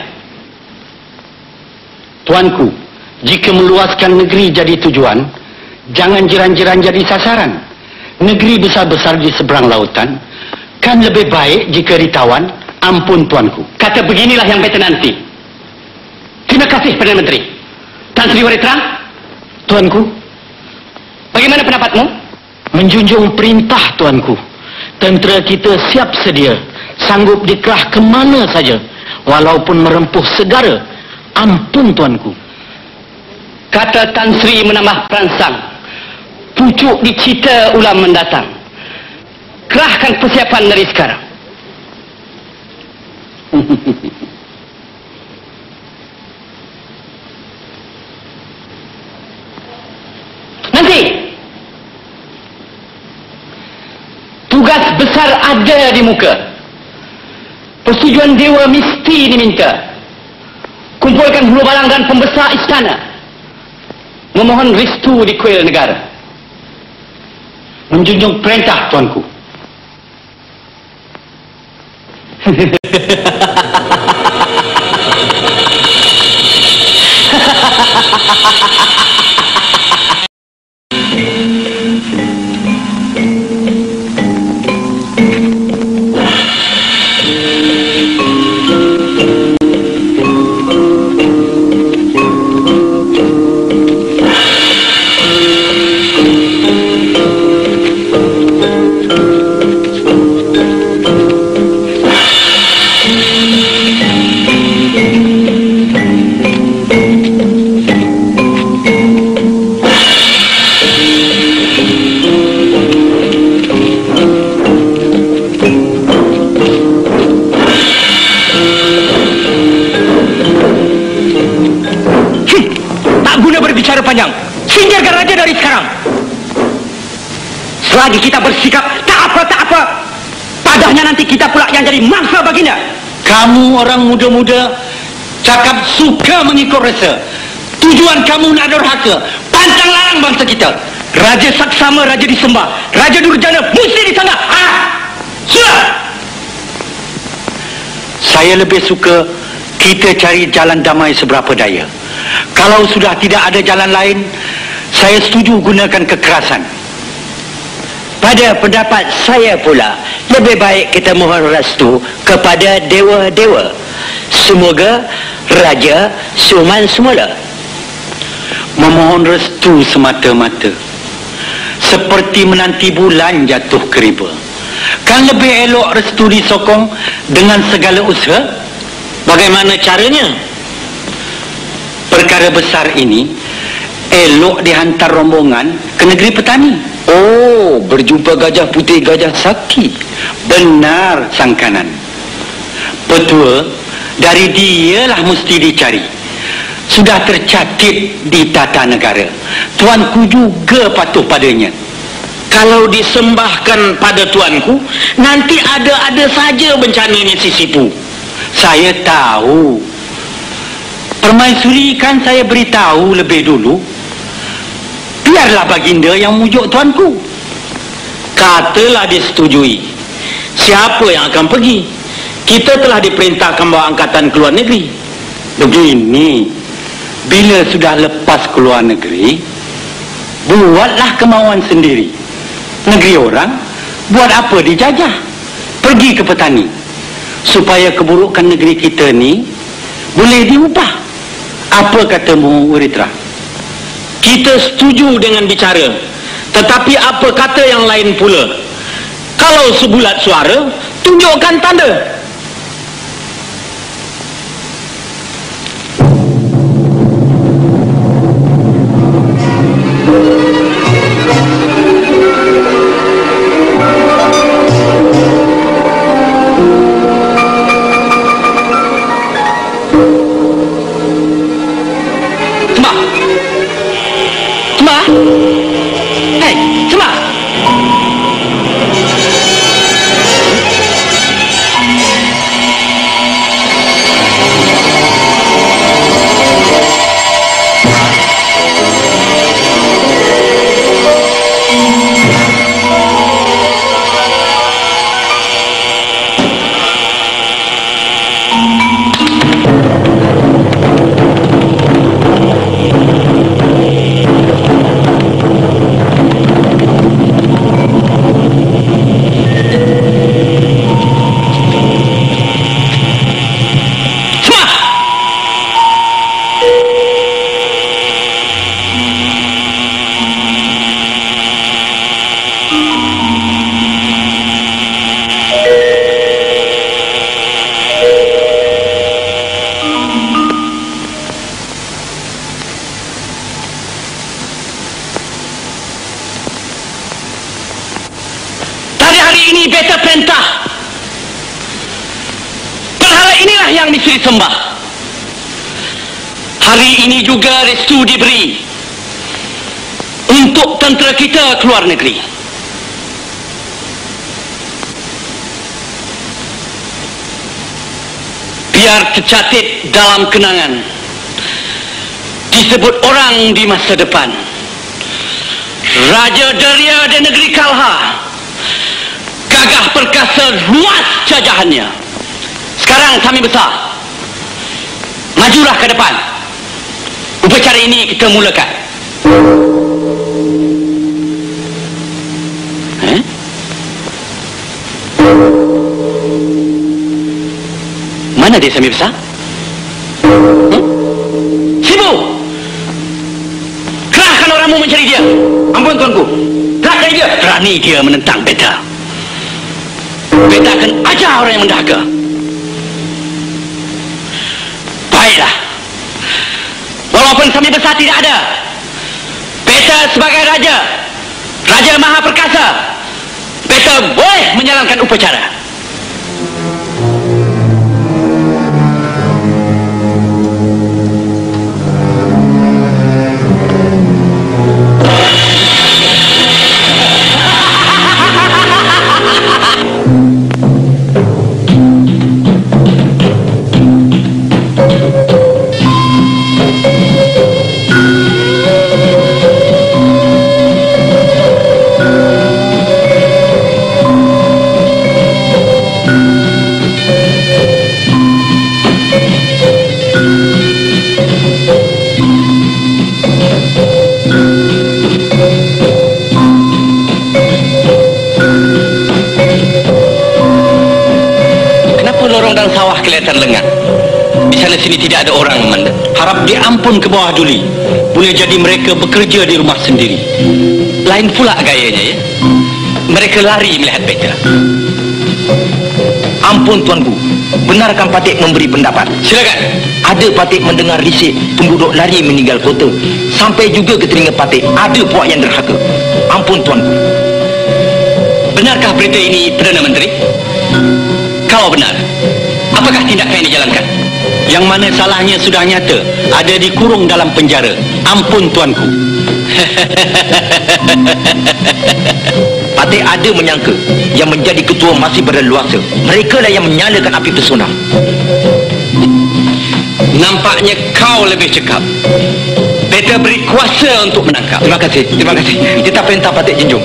S8: Tuanku, jika meluaskan negeri jadi tujuan, jangan jiran-jiran jadi sasaran. Negeri besar-besar di seberang lautan kan lebih baik jika ditawan. Ampun tuanku.
S2: Kata beginilah yang beta nanti. Terima kasih Perdana Menteri. Tan Sri Waris Terang.
S8: Tuanku,
S2: Bagaimana pendapatmu?
S8: menjunjung perintah tuanku. Tentera kita siap sedia, sanggup dikerah ke mana saja, walaupun merempuh segara. Ampun tuanku.
S2: Kata Tan Sri menambah perangsang. Pucuk dicita ulang mendatang. Kerahkan persiapan dari sekarang. Nanti tugas besar ada di muka. Persetujuan dewa mesti diminta. Kumpulkan hulu balang dan pembesar istana. Memohon restu di kuil negara.
S8: Menjunjung perintah tuanku.
S2: Selagi kita bersikap tak apa tak apa, padahnya nanti kita pula yang jadi mangsa baginda.
S8: Kamu orang muda-muda cakap suka mengikut rasa. Tujuan kamu nak durhaka, pantang larang bangsa kita.
S2: Raja saksama, raja disembah, raja durjana mesti disanggah. Ah, sudah.
S8: Saya lebih suka kita cari jalan damai seberapa daya. Kalau sudah tidak ada jalan lain, saya setuju gunakan kekerasan.
S9: Pada pendapat saya pula, lebih baik kita mohon restu kepada dewa-dewa. Semoga Raja Suman semula.
S2: memohon restu semata-mata, seperti menanti bulan jatuh ke riba. Kan lebih elok restu disokong dengan segala usaha.
S8: Bagaimana caranya?
S2: Perkara besar ini elok dihantar rombongan ke negeri petani.
S7: Oh, berjumpa gajah putih, gajah sakti.
S2: Benar sangkanan. Petua dari dialah mesti dicari. Sudah tercatat di tata negara. Tuanku juga patuh padanya.
S8: Kalau disembahkan pada tuanku, nanti ada-ada saja bencana ini sisipu.
S2: Saya tahu. Permaisuri kan saya beritahu lebih dulu. Biarlah baginda yang mujuk tuanku.
S8: Katalah disetujui. Siapa yang akan pergi? Kita telah diperintahkan bawa angkatan ke luar negeri.
S2: Begini, bila sudah lepas ke luar negeri, buatlah kemauan sendiri. Negeri orang, buat apa dijajah? Pergi ke petani, supaya keburukan negeri kita ni boleh diubah. Apa katamu, Uritra?
S8: Kita setuju dengan bicara, tetapi apa kata yang lain pula? Kalau sebulat suara, tunjukkan tanda. Sembah. Hari ini juga restu diberi untuk tentera kita keluar negeri. Biar tercatat dalam kenangan, disebut orang di masa depan, Raja Daria di negeri Kalha, gagah perkasa, luas jajahannya. Sekarang kami besar, majulah ke depan. Upacara ini kita mulakan. Eh? Mana dia Sami besar? Hmm? Sibu! Kerahkan orangmu mencari dia.
S7: Ampun tuanku.
S8: Kerahkan dia. Berani dia menentang beta. Beta akan ajar orang yang mendahaga. Baiklah. Walaupun Sami besar tidak ada, beta sebagai raja, raja maha perkasa, beta boleh menjalankan upacara. Kelihatan lengan.
S2: Di sana sini tidak ada orang, Amanda. Harap diampun ke bawah Duli. Boleh jadi mereka bekerja di rumah sendiri. Lain pula gayanya, ya. Mereka lari melihat Peter.
S7: Ampun tuanku, benarkan Patik memberi pendapat?
S2: Silakan.
S7: Ada Patik mendengar risik penduduk lari meninggal kota. Sampai juga ke telinga Patik ada puak yang derhaka. Ampun tuanku.
S2: Benarkah berita ini, Perdana Menteri? Kalau benar, apakah tindakan yang dijalankan? Yang mana salahnya sudah nyata, ada dikurung dalam penjara. Ampun tuanku.
S7: Patik ada menyangka yang menjadi ketua masih berleluasa. Mereka lah yang menyalakan api pesona.
S2: Nampaknya kau lebih cekap. Peter beri kuasa untuk menangkap.
S7: Terima kasih, terima kasih. Kita perintah Patik Jinjung.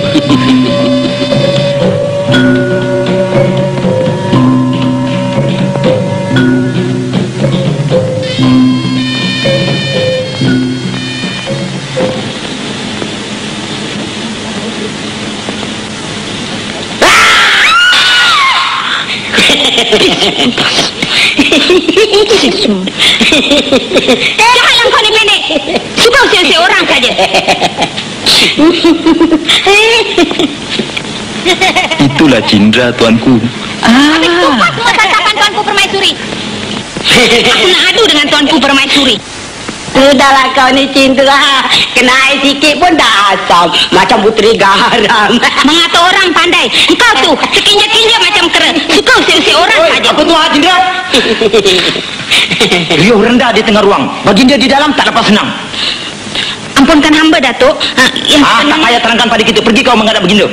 S4: Janganlah kau ni pendek. Suka usir-usir orang saja.
S7: Itulah Cindra tuanku.
S4: Habis tumpah semua tatapan tuanku Permaisuri. Aku nak adu dengan tuanku Permaisuri.
S3: Sudahlah kau ni Cindra. Kena air sikit pun dah asam. Macam puteri garam.
S4: Mengata orang pandai. Engkau tu sekinja-kinja macam kera. Suka usir-usir orang saja.
S7: Apa tu Cindra? Riuh rendah di tengah ruang. Baginda di dalam tak dapat senang.
S4: Ampunkan hamba, Datuk. Ha, yang
S7: ah, tak payah terangkan pada kita. Pergi kau menghadap baginda.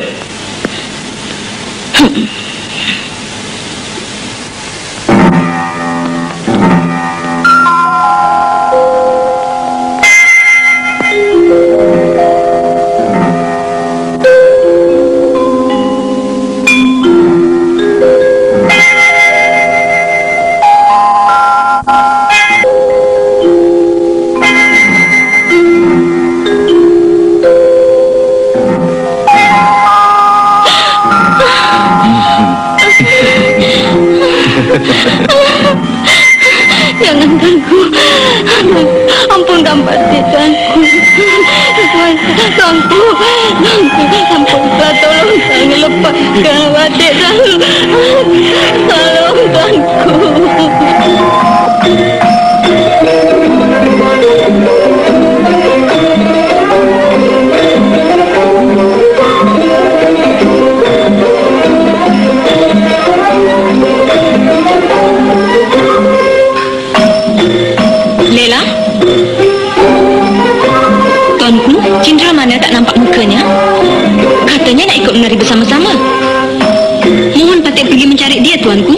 S4: Jangan ganggu. Ampunkan Patik tuanku. Tuanku, ampunkan, tolong jangan lepaskan Patik tuanku. Tolong tuanku. Lela? Tuanku, Cindra mana tak nampak mukanya? Katanya nak ikut menari bersama-sama. Mohon Patik pergi mencari dia, tuanku.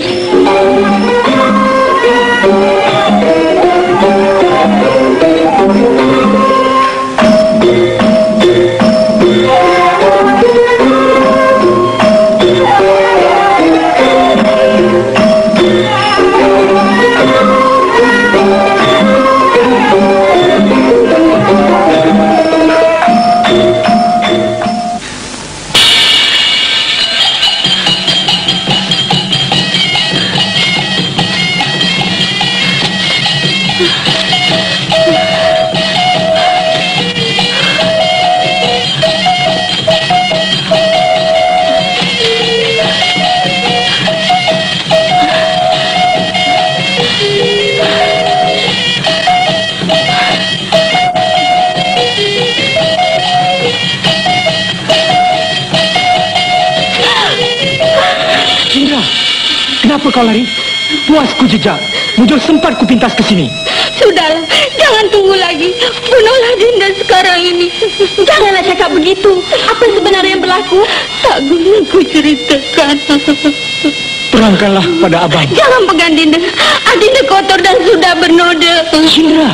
S10: Kenapa kau lari? Puas ku jejak. Mujur sempat ku pintas ke sini.
S4: Sudahlah, jangan tunggu lagi. Bunuhlah Dinda sekarang ini.
S6: Janganlah cakap begitu. Apa sebenarnya yang berlaku?
S4: Tak guna ku ceritakan.
S10: Terangkanlah pada abang.
S4: Jangan pegang Dinda. Adinda kotor dan sudah bernoda.
S10: Cindra.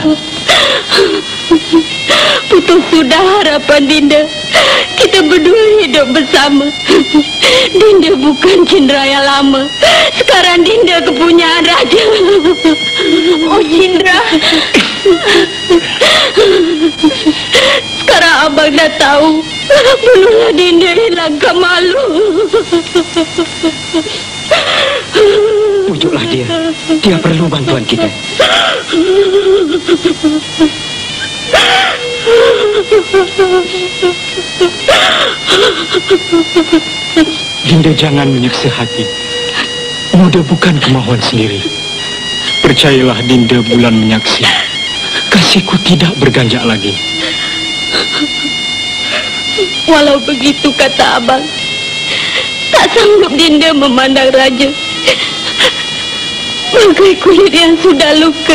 S4: Putus sudah harapan Dinda. Kita berdua hidup bersama. Dinda bukan Cindra yang lama. Sekarang Dinda kepunyaan raja. Oh Cindra. Sekarang abang dah tahu. Bunuhlah Dinda, hilangkan malu.
S10: Oh Bujuklah dia. Dia perlu bantuan kita. Dinda jangan menyiksa hati. Muda bukan kemahuan sendiri. Percayalah Dinda bulan menyaksi. Kasihku tidak berganjak lagi.
S4: Walau begitu kata abang, tak sanggup Dinda memandang raja. Bagai kulit yang sudah luka,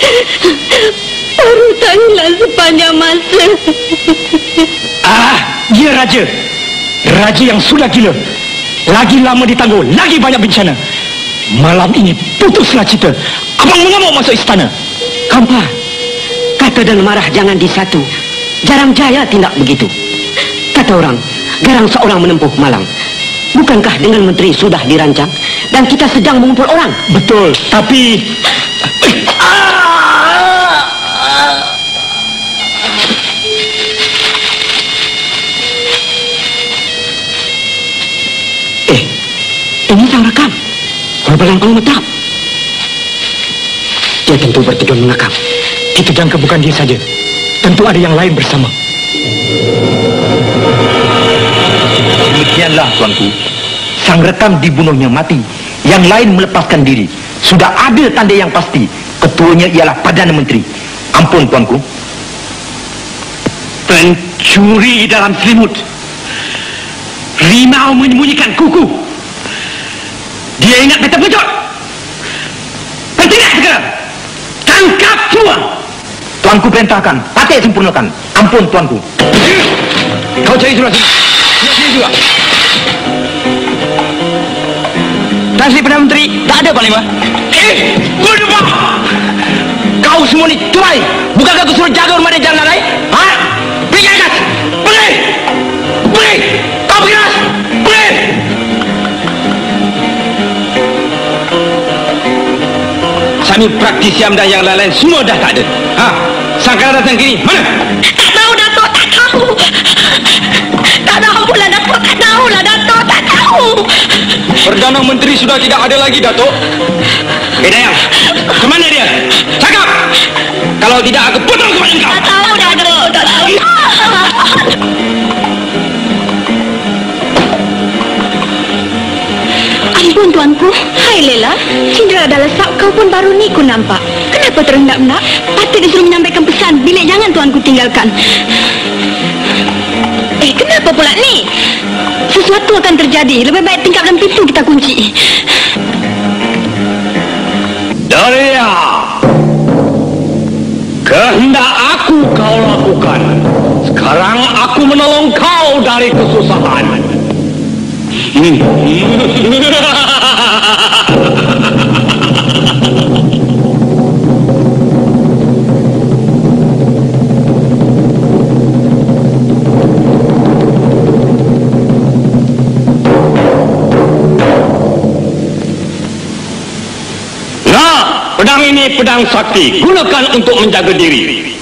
S4: baru tak hilang sepanjang masa.
S10: Ah, dia raja. Raja yang sudah gila. Lagi lama ditangguh, lagi banyak bencana. Malam ini putuslah cerita. Abang mengamuk masuk istana.
S3: Kampa, kata dan marah jangan disatu. Jarang jaya tindak begitu. Kata orang, garang seorang menempuh malang. Bukankah dengan menteri sudah dirancang dan kita sedang mengumpul orang?
S10: Betul, tapi
S3: Eh, ini sang rekam. Korban yang metap. Dia tentu bertujuan mengakam.
S10: kita jangka bukan dia saja. Tentu ada yang lain bersama.
S7: Demikianlah tuanku. Sang rekam dibunuhnya mati, yang lain melepaskan diri. Sudah ada tanda yang pasti. Ketuanya ialah Perdana Menteri. Ampun tuanku.
S2: Pencuri dalam selimut. Rimau menyembunyikan kuku. Dia ingat kata penjot. Bertindak segera. Tangkap semua.
S7: Tuanku perintahkan, patik sempurnakan. Ampun tuanku.
S2: Kau cari surat sini. Sini juga. Tasli Perdana Menteri tak ada Panglima. Eh, berdua. Kau semua ni tuai. Bukankah kau suruh jaga rumah dia jalan lain? Ha? Pergi ke atas. Pergi. Pergi. Kau pergi atas. Pergi. Sami Praktisiam dan yang lain-lain semua dah tak ada. Ha? Sangkala datang kini. Mana?
S4: Tak tahu Datuk, tak tahu. Tak tahu pula Datuk, tak tahu lah Datuk, tak tahu.
S2: Perdana Menteri sudah tidak ada lagi, Datuk. Eh, Dayang, ke mana dia? Cakap! Kalau tidak, aku potong kepala kau.
S4: Tak tahu Datuk, tak tahu. Ampun tuanku. Hai Lela, Cindera dah lesak, kau pun baru ni ku nampak. Kenapa terendak-endak? Patut disuruh menyampaikan pesan, bilik jangan tuanku tinggalkan. Eh, kenapa pula ni? Sesuatu akan terjadi. Lebih baik tingkap dalam pintu kita kunci.
S2: Daria, kehendak aku kau lakukan. Sekarang aku menolong kau dari kesusahan. Hmm. Pedang ini pedang sakti. Gunakan untuk menjaga diri.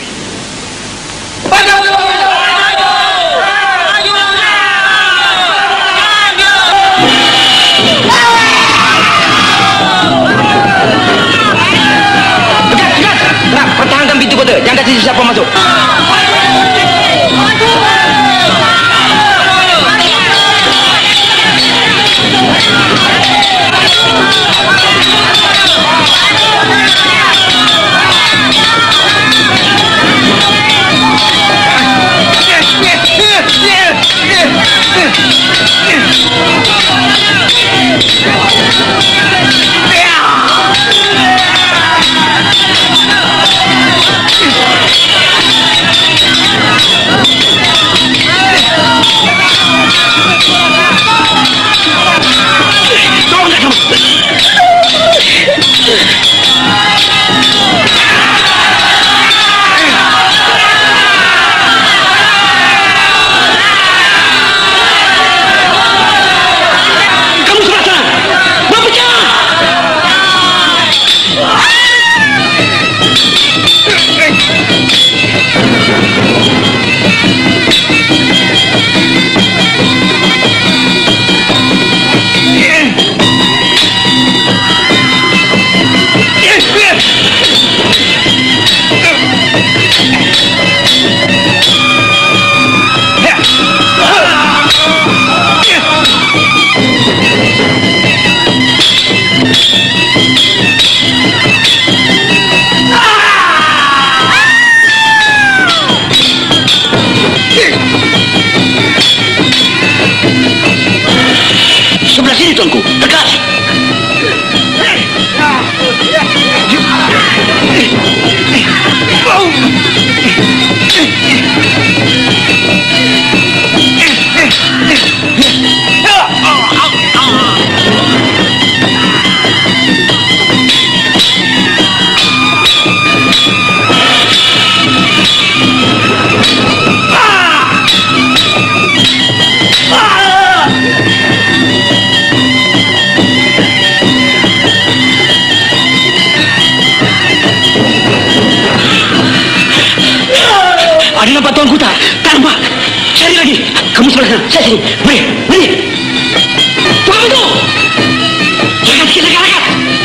S7: Pegas, pegas. Nah, pertahankan pintu kota. Jangan kasih siapa masuk. saya sini. Beri, beri. Tunggu itu. Jangan sikit lagi, lagi.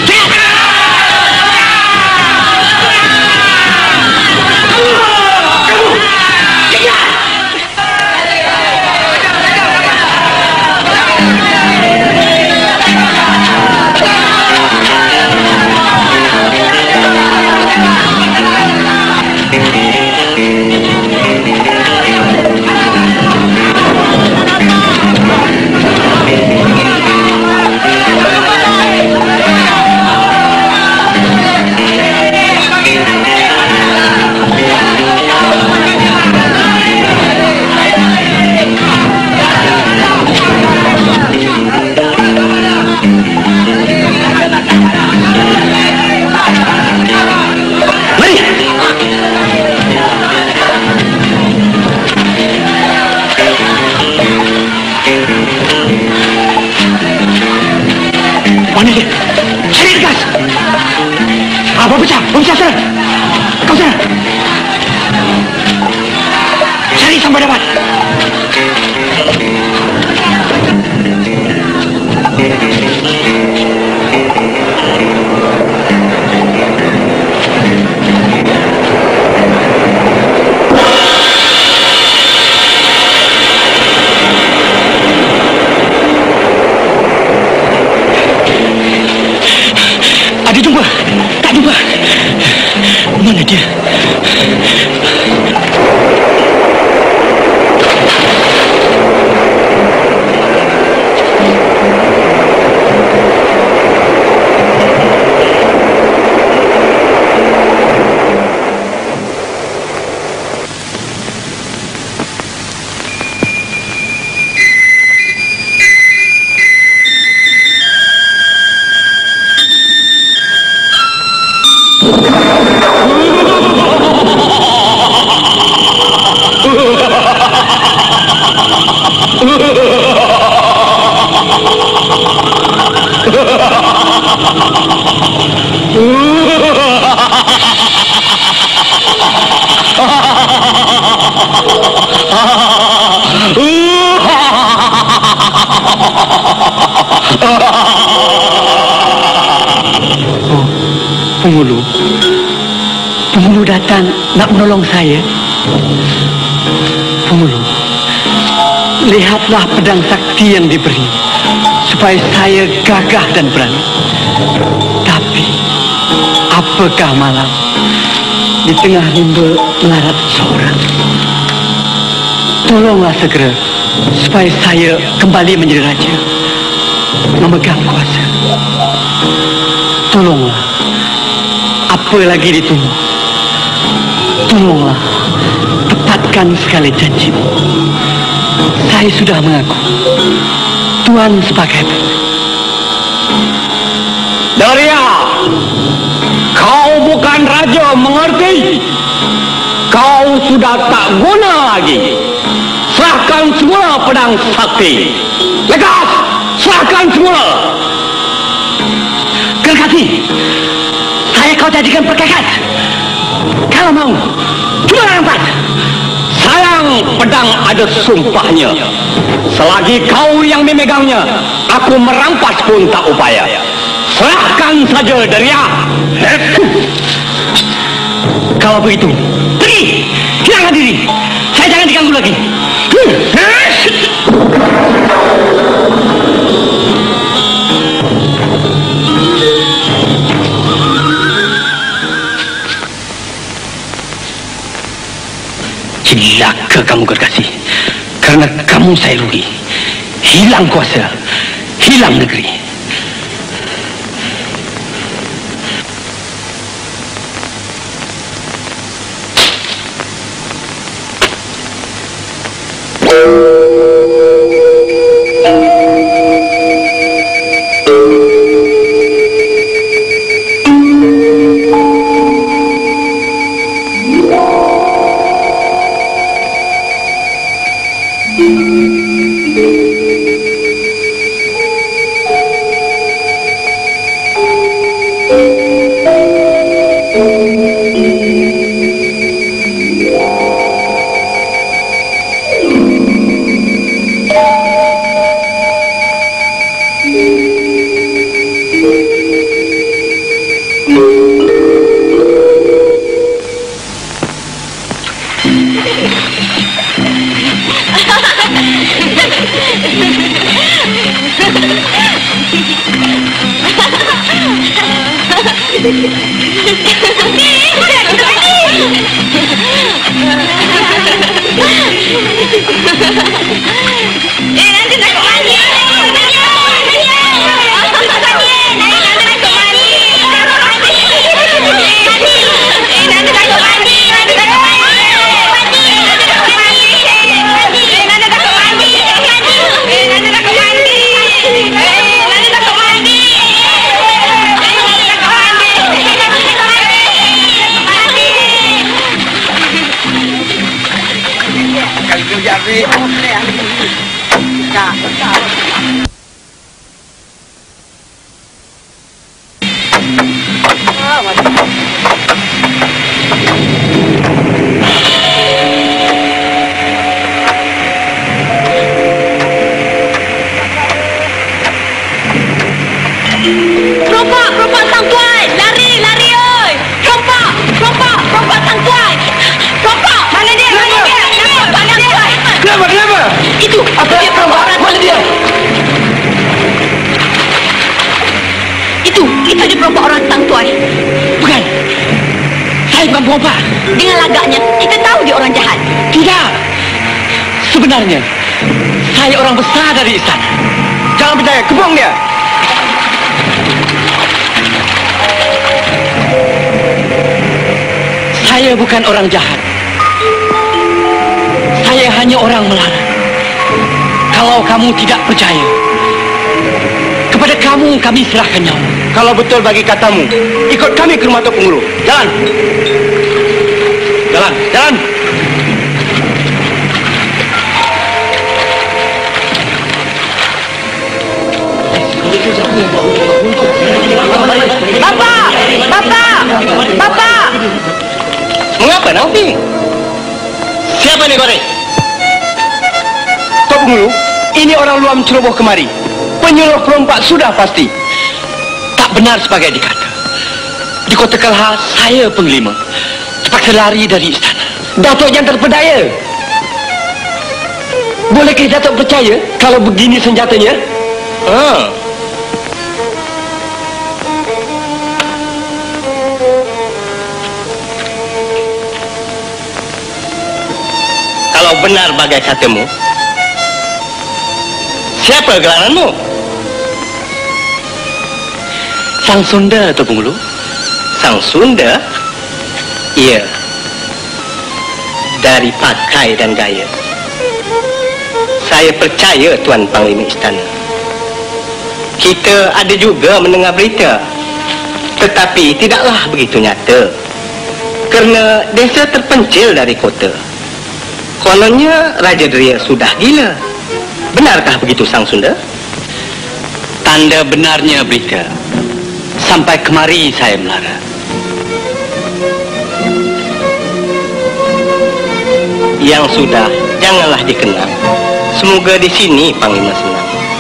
S7: Apa pecah? Pecah sana. Kau sana. Cari sampai dapat. Ada jumpa. Tak jumpa. Mana dia?
S1: Penghulu, penghulu datang nak menolong saya. Penghulu, lihatlah pedang sakti yang diberi supaya saya gagah dan berani. Tapi apakah malam di tengah rimba melarat seorang? Tolonglah segera supaya saya kembali menjadi raja, memegang kuasa. Tolonglah. Apa lagi ditunggu? Tolonglah, tepatkan sekali janjimu. Saya sudah mengaku Tuan sebagai
S2: Daria, kau bukan raja, mengerti? Kau sudah tak guna lagi. Serahkan semula pedang sakti. Lekas, serahkan semula.
S1: Gergati, saya kau jadikan perkakas. Kalau mau, cuma rampas.
S2: Sayang, pedang ada sumpahnya. Selagi kau yang memegangnya, aku merampas pun tak upaya. Serahkan saja, Daria.
S1: Kalau begitu, pergi, hilangkan diri. Saya jangan diganggu lagi. Celaka kamu, Gergasi. Karena kamu saya rugi. Hilang kuasa, hilang negeri.
S4: nanti nak mandi.
S6: Perompak, perompak sang tuan. Lari, lari oi. Perompak, perompak, perompak sang tuan. Perompak, mana dia? Mana dia? Mana dia?
S10: Kenapa, kenapa?
S6: Itu, apa dia perompak? Mana dia? Itu, itu dia perompak orang sang tuan.
S10: Bukan. Saya bukan perompak.
S6: Dengan lagaknya, kita tahu dia orang jahat.
S10: Tidak. Sebenarnya, saya orang besar dari istana. Jangan percaya, kebong dia. Saya bukan orang jahat. Saya hanya orang melarat. Kalau kamu tidak percaya, kepada kamu kami serahkan nyawa. Kalau betul bagi katamu, ikut kami ke rumah Tok Penghulu. Jalan. Jalan, jalan.
S6: Bapak! Bapak! Bapak!
S10: Mengapa, Nauti? Siapa ni korek? Tok Penghulu, ini orang luar menceroboh kemari. Penyuruh perompak sudah pasti. Tak benar sebagai dikata. Di Kota Kelha, saya penglima. Terpaksa lari dari istana. Datuk yang terpedaya. Bolehkah Datuk percaya kalau begini senjatanya? Haa. Kalau benar bagai katamu, siapa geranganmu? Sang Sunda, Tok Penghulu. Sang Sunda? Iya. Dari pakai dan gaya. Saya percaya Tuan Panglima Istana. Kita ada juga mendengar berita. Tetapi tidaklah begitu nyata. Kerana desa terpencil dari kota. Kononnya Raja Deria sudah gila. Benarkah begitu Sang Sunda? Tanda benarnya berita. Sampai kemari saya melara. Yang sudah, janganlah dikenal. Semoga di sini Panglima senang.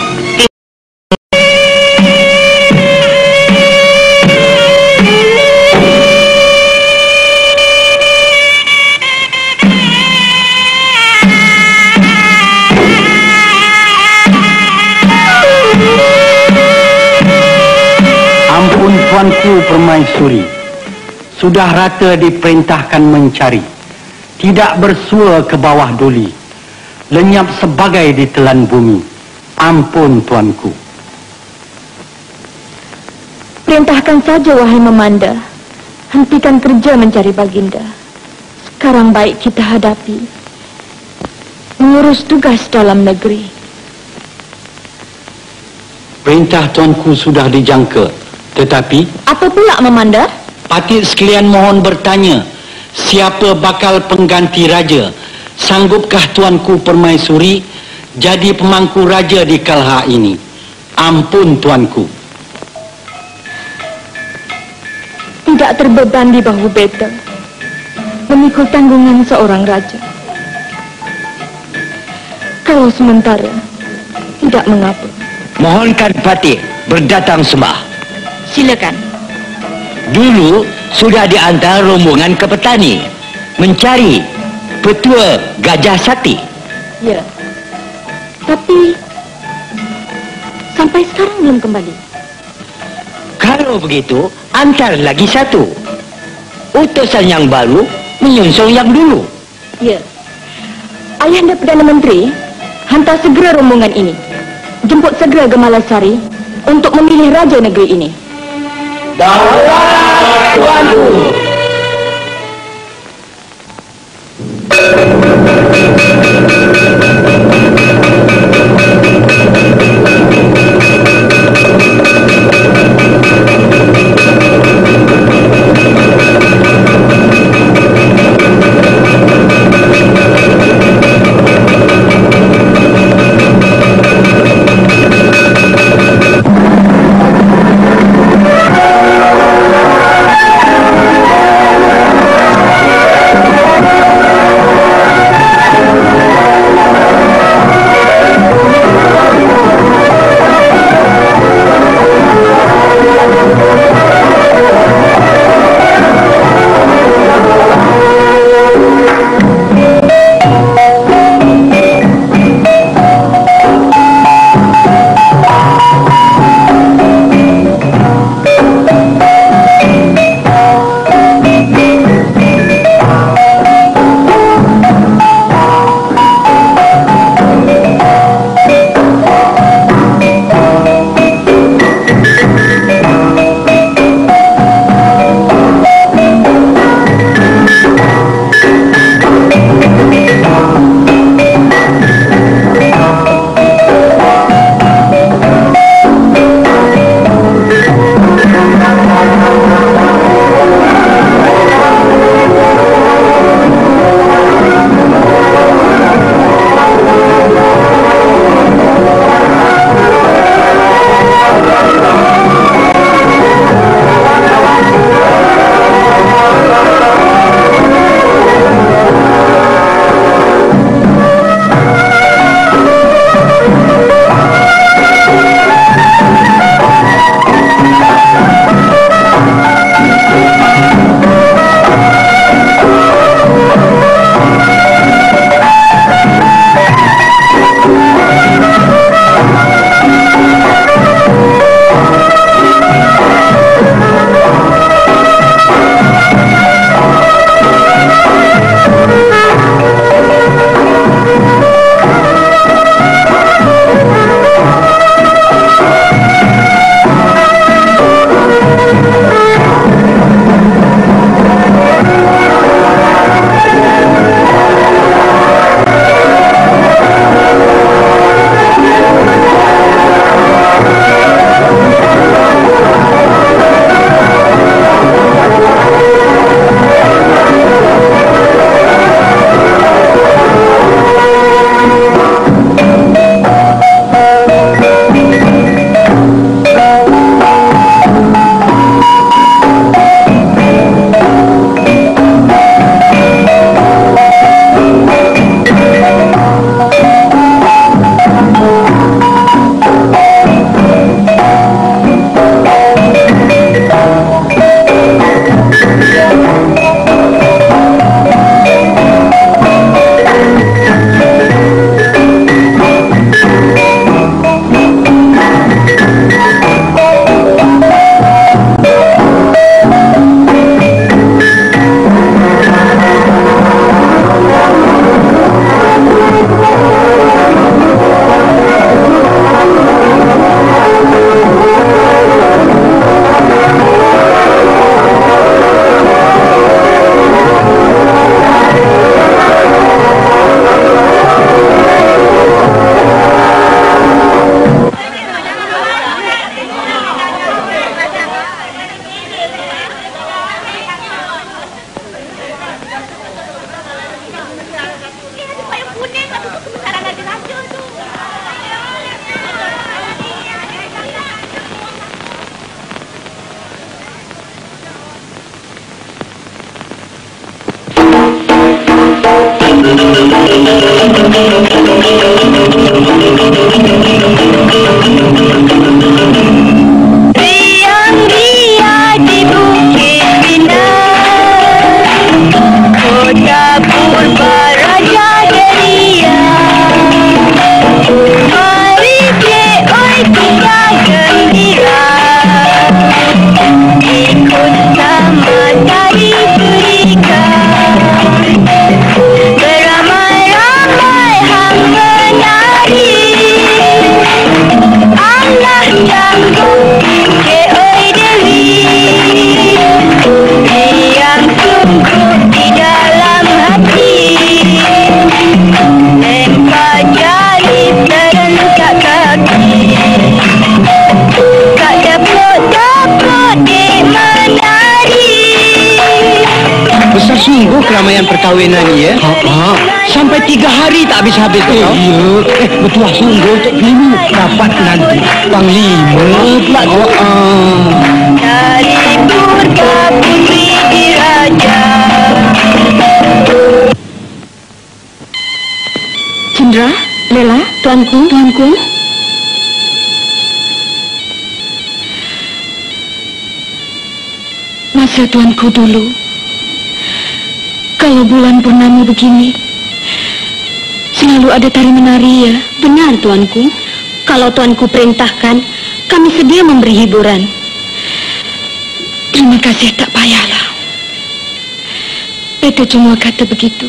S2: Tuanku Permaisuri, sudah rata diperintahkan mencari, tidak bersua ke bawah duli, lenyap sebagai ditelan bumi. Ampun tuanku.
S6: Perintahkan saja wahai Memanda. Hentikan kerja mencari baginda. Sekarang baik kita hadapi mengurus tugas dalam negeri.
S2: Perintah tuanku sudah dijangka. Tetapi
S6: apa pula Memanda?
S2: Patih sekalian mohon bertanya, siapa bakal pengganti raja? Sanggupkah tuanku Permaisuri jadi pemangku raja di Kelha ini? Ampun tuanku.
S6: Tidak terbeban di bahu beta memikul tanggungan seorang raja. Kalau sementara tidak mengapa.
S9: Mohonkan Patih berdatang sembah.
S6: Silakan.
S9: Dulu sudah diantar rombongan ke petani mencari petua Gajah Sati.
S6: Ya. Tapi sampai sekarang belum kembali.
S9: Kalau Kalau begitu, antar lagi satu. Utusan yang baru menyusul yang dulu.
S6: Ya. Ayahanda Perdana Menteri, hantar segera rombongan ini. Jemput segera Gemalasari untuk memilih raja negeri ini.
S5: Daulat Tuanku. Riang-riang di Bukit Bintang, kota purba raja deria. Mari play oi kita gembira,
S9: perkahwinan ya.
S10: Ha, ha. Sampai tiga hari tak habis-habis eh, kau. Iya. Eh, betul sungguh Tok Gini dapat nanti panglima pula. Oh, ah.
S5: Kalibur putri diraja.
S6: Cindra, Lela, tuanku, tuanku. Masa tuanku dulu, kalau bulan purnama begini, selalu ada tari menari ya.
S4: Benar tuanku. Kalau tuanku perintahkan, kami sedia memberi hiburan.
S6: Terima kasih, tak payahlah. Beta cuma kata begitu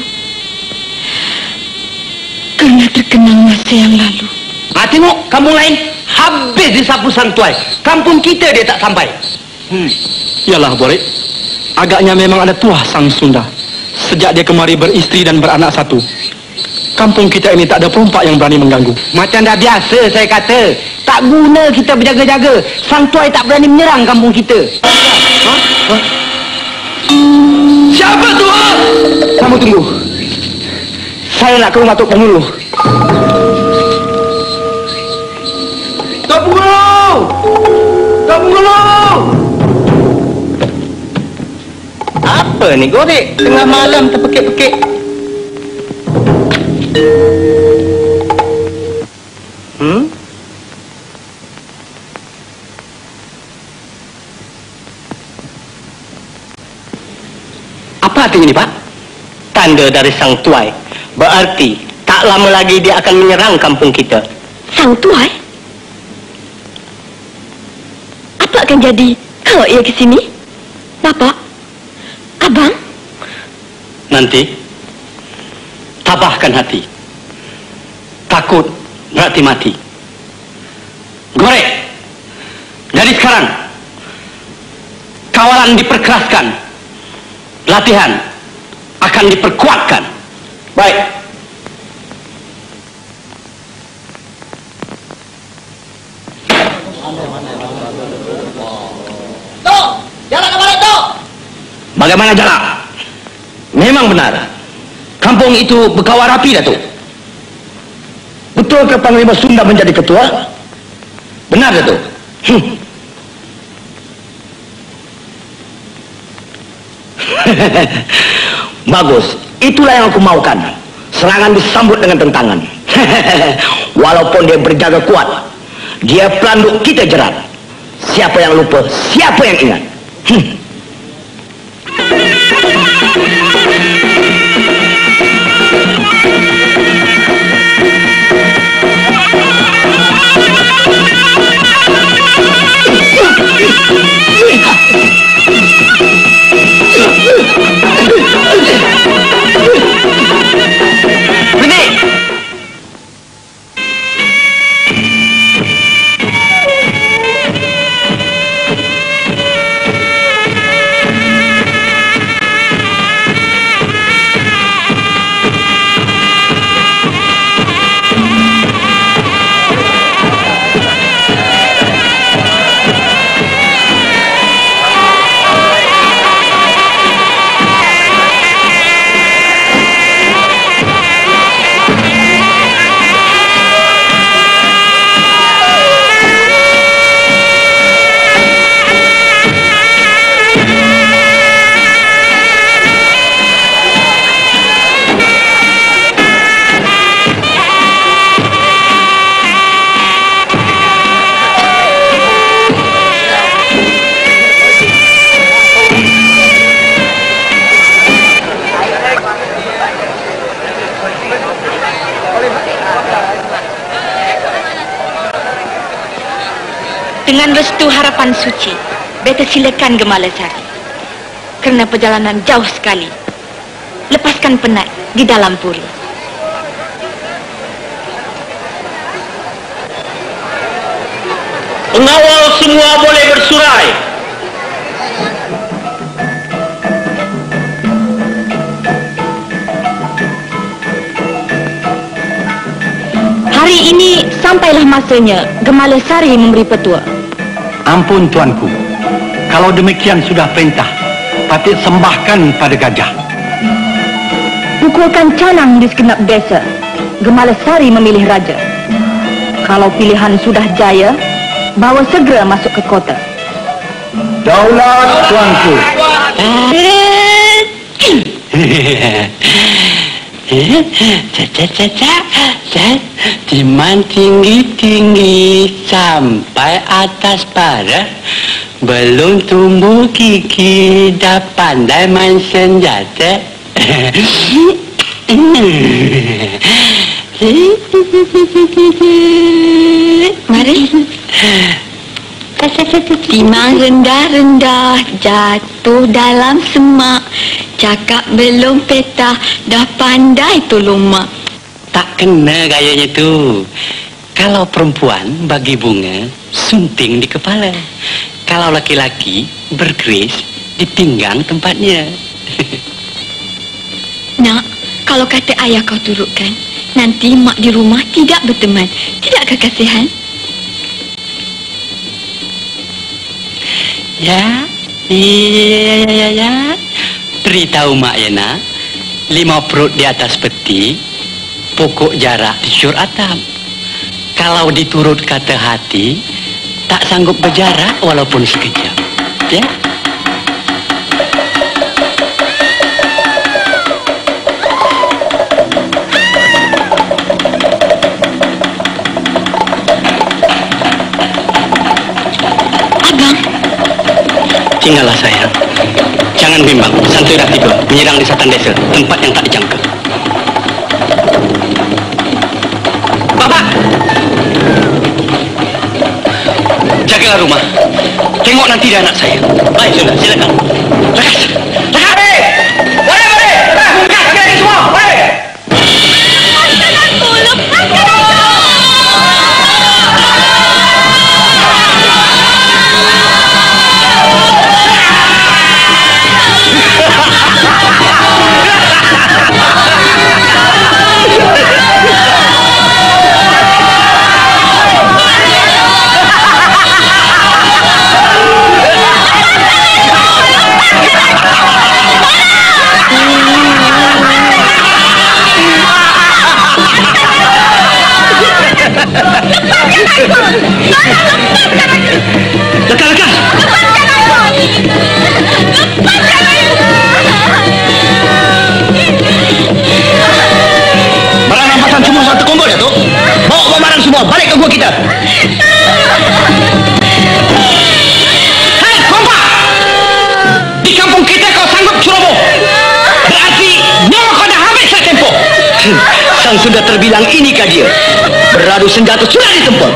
S6: karena terkenang masa yang lalu.
S7: Ah, tengok kampung lain habis disapu santuai. Kampung kita dia tak sampai.
S10: Hmm. Yalah Borik, agaknya memang ada tuah sang Sunda. Sejak dia kemari beristri dan beranak satu, kampung kita ini tak ada perompak yang berani mengganggu.
S7: Macam dah biasa saya kata. Tak guna kita berjaga-jaga. Santuai tak berani menyerang kampung kita. Ha? Ha? Siapa tu? Ha?
S10: Kamu tunggu. Saya nak ke rumah Tok Penghulu.
S7: Tok Penghulu! Tok Penghulu! Apa ni Gorek? Tengah malam terpekik-pekik. Hmm? Apa artinya ini, Pak? Tanda dari Sang Tuai. Berarti tak lama lagi dia akan menyerang kampung kita.
S4: Sang Tuai? Apa akan jadi kalau ia ke sini? Bapak? Abang?
S2: Nanti tabahkan hati. Takut berarti mati. Gorek, dari sekarang kawalan diperkeraskan, latihan akan diperkuatkan. Baik.
S7: Tok! Jalan ke balik, Tok!
S2: Bagaimana jalan? Memang benar. Kampung itu berkawal rapi, Datuk. Betul ke Panglima Sunda menjadi ketua? Benar, Datuk. Hm. Bagus. Itulah yang aku maukan. Serangan disambut dengan tentangan. Walaupun dia berjaga kuat, dia pelanduk kita jerat. Siapa yang lupa, siapa yang ingat? Hm.
S4: Dengan restu harapan suci, beta silakan Gemala Sari. Kerana perjalanan jauh sekali. Lepaskan penat di dalam pura.
S2: Pengawal semua boleh bersurai.
S4: Hari ini sampailah masanya Gemala Sari memberi petua.
S2: Ampun tuanku, kalau demikian sudah perintah, patut sembahkan pada gajah.
S6: Tuanku akan canang di segenap desa. Gemalasari memilih raja. Kalau pilihan sudah jaya, bawa segera masuk ke kota.
S10: Daulat tuanku.
S9: Caca-caca, timan tinggi-tinggi sampai atas paras, belum tumbuh gigi, dah pandai main senjata.
S4: Mari. Timang rendah-rendah jatuh dalam semak. Cakap belum petah, dah pandai tolong mak.
S9: Tak kena gayanya tu. Kalau perempuan bagi bunga, sunting di kepala. Kalau laki-laki berkeris di pinggang tempatnya.
S4: Nak, kalau kata ayah kau turutkan, nanti mak di rumah tidak berteman. Tidakkah kasihan?
S9: Ya, ya, ya, ya, ya. Beritahu mak ya nak, lima perut di atas peti, pokok jarak di syur atap. Kalau diturut kata hati, tak sanggup berjarak walaupun sekejap. Ya? Tinggallah sayang. Jangan bimbang, santai dah tiba menyerang di Satan Desa, tempat yang tak dijangka. Bapak! Jagalah rumah. Tengok nanti dia anak saya. Baik, sudah, silakan. Lekas! Lekas! Boleh! Boleh, boleh! Lekas! Lekas! Lekas! Semua! Boleh! Lepaskan aku! Lepaskan aku! Lekas, lekas! Lepaskan aku! Lepaskan aku!
S10: Barang rampasan semua satu kumpul ya, Tok? Bawa barang semua, balik ke gua kita. Hei, kompak! Di kampung kita kau sanggup ceroboh. Berarti nyawa kau dah habis saya tempoh. Sang sudah terbilang inikah dia? Beradu senjata sudah ditempur.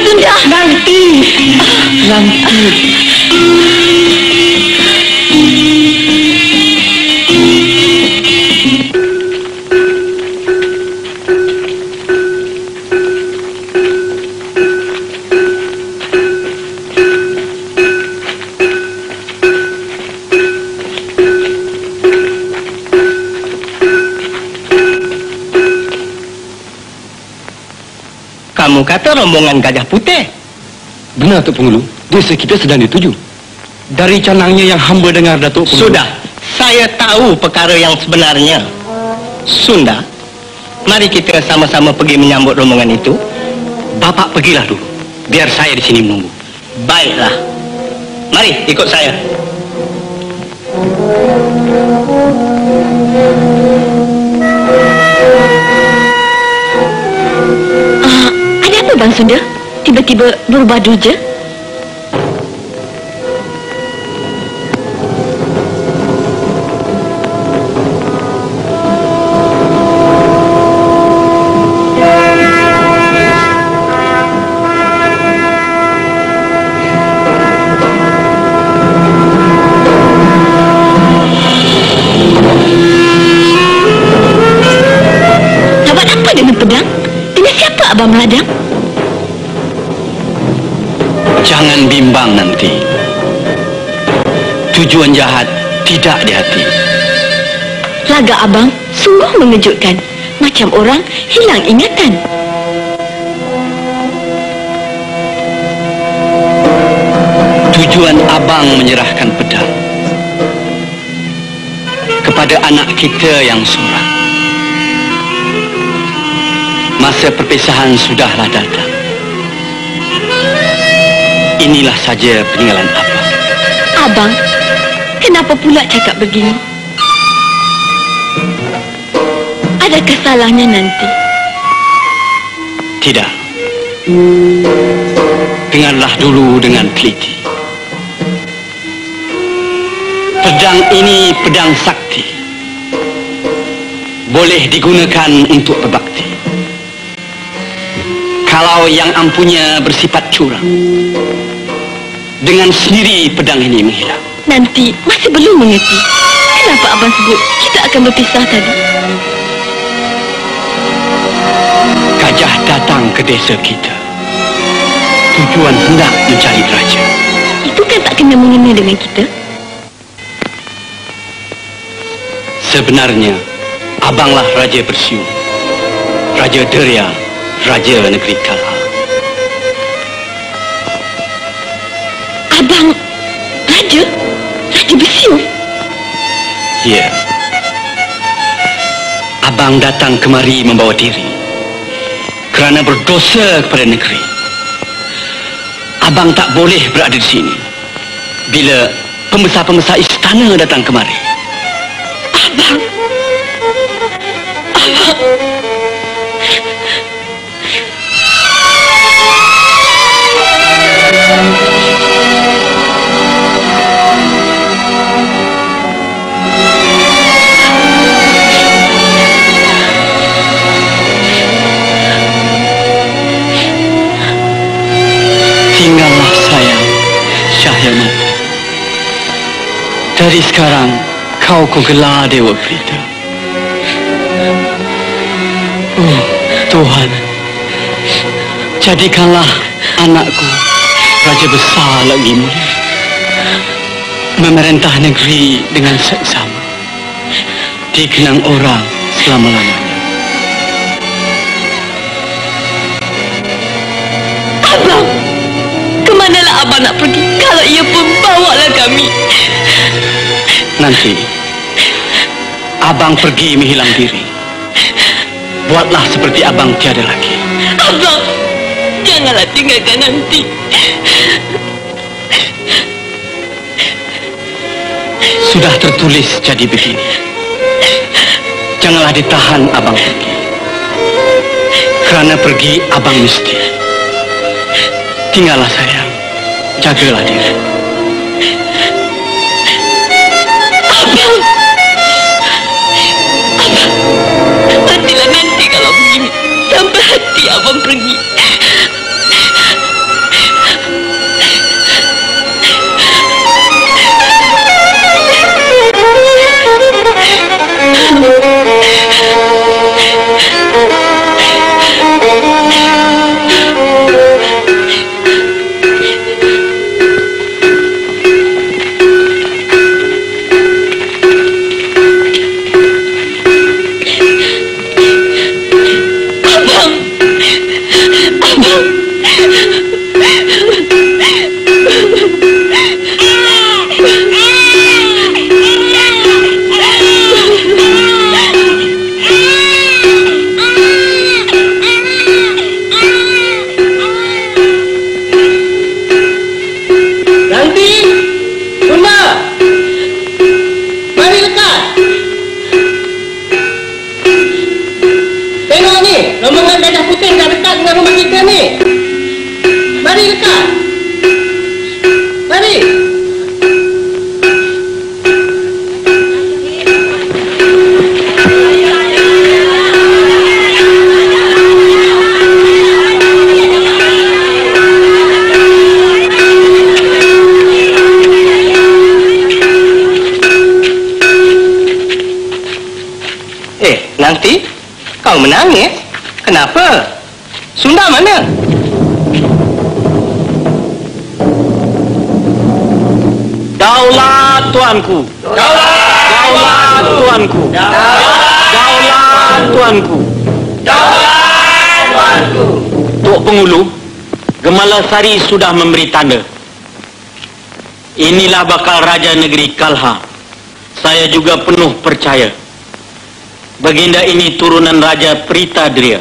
S4: Sunda.
S1: Nanti. Nanti.
S10: Kamu kata rombongan Gajah Putih?
S1: Benar, Tok Pengulu. Desa kita sedang dituju. Dari canangnya yang hamba dengar, Datuk Pengulu.
S10: Sudah, saya tahu perkara yang sebenarnya. Sunda, mari kita sama-sama pergi menyambut rombongan itu.
S1: Bapak pergilah dulu. Biar saya di sini menunggu.
S10: Baiklah. Mari ikut saya.
S4: Uh, ada apa Bang Sunda? Tiba-tiba berubah duja? Abang Meladang?
S9: Jangan bimbang nanti. Tujuan jahat tidak di hati.
S4: Laga abang sungguh mengejutkan. Macam orang hilang ingatan.
S9: Tujuan abang menyerahkan pedang kepada anak kita yang seorang. Masa perpisahan sudahlah datang. Inilah saja peninggalan abang.
S4: Abang, kenapa pula cakap begini? Adakah salahnya nanti?
S9: Tidak. Dengarlah dulu dengan teliti. Pedang ini pedang sakti. Boleh digunakan untuk berbakti. Kalau yang ampunya bersifat curang, dengan sendiri pedang ini menghilang.
S4: Nanti masih belum mengerti. Kenapa abang sebut kita akan berpisah tadi?
S9: Gajah datang ke desa kita. Tujuan hendak mencari raja.
S4: Itu kan tak kena mengena dengan kita.
S9: Sebenarnya, abanglah Raja Bersiung. Raja Deria, Raja Negeri Kala.
S4: Abang, Raja? Raja Bersiung?
S9: Ya. Abang datang kemari membawa diri kerana berdosa kepada negeri. Abang tak boleh berada di sini bila pembesar-pembesar istana datang kemari.
S4: Abang, Abang.
S9: Tinggallah sayang, Syahyamati. Dari sekarang kau ku gelar Dewa Pelita. Oh Tuhan, jadikanlah anakku raja besar lagi mulia, memerintah negeri dengan seksama, dikenang orang selama-lamanya.
S4: Abang, kemanalah abang nak pergi? Kalau ia pun bawalah kami.
S9: Nanti abang pergi menghilang diri. Buatlah seperti abang tiada lagi.
S4: Abang, janganlah tinggalkan nanti.
S9: Sudah tertulis jadi begini. Janganlah ditahan abang pergi. Kerana pergi abang mesti. Tinggallah sayang, jagalah diri.
S4: Abang, Abang, matilah nanti kalau begini. Sampai hati abang pergi.
S7: menangis? Kenapa? Sunda mana?
S2: Daulat tuanku. Daulat, daulat tuanku. Daulat, daulat tuanku. Daulat tuanku. Tok Pengulu, Gemala Sari sudah memberi tanda. Inilah bakal Raja Negeri Kalha. Saya juga penuh percaya. Baginda ini turunan Raja Pritadria.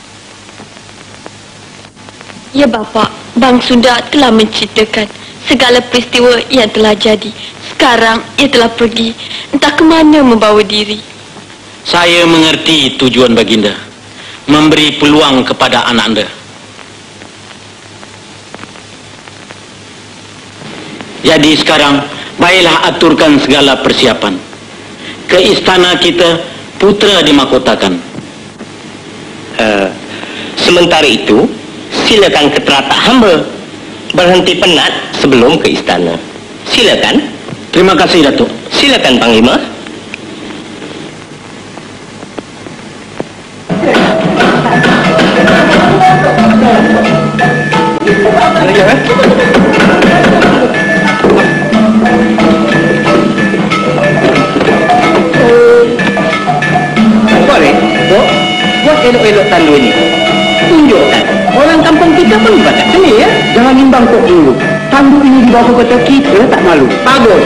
S11: Ya Bapa, Bang Sunda telah menceritakan segala peristiwa yang telah jadi. Sekarang ia telah pergi, entah ke mana membawa diri.
S2: Saya mengerti tujuan Baginda, memberi peluang kepada anak anda. Jadi sekarang, baiklah aturkan segala persiapan. Ke istana kita, putra dimahkotakan.
S7: Uh, sementara itu, silakan ke teratak hamba berhenti penat sebelum ke istana. Silakan.
S2: Terima kasih, Datuk.
S7: Silakan, Panglima. Boleh, Dok. Buat elok-elok tandu ini. Tunjukkan. Orang kampung kita pun bakat seni, ya.
S12: Jangan nimbang Tok dulu. Tandu ini dibawa ke kota kita tak malu.
S7: Bagus.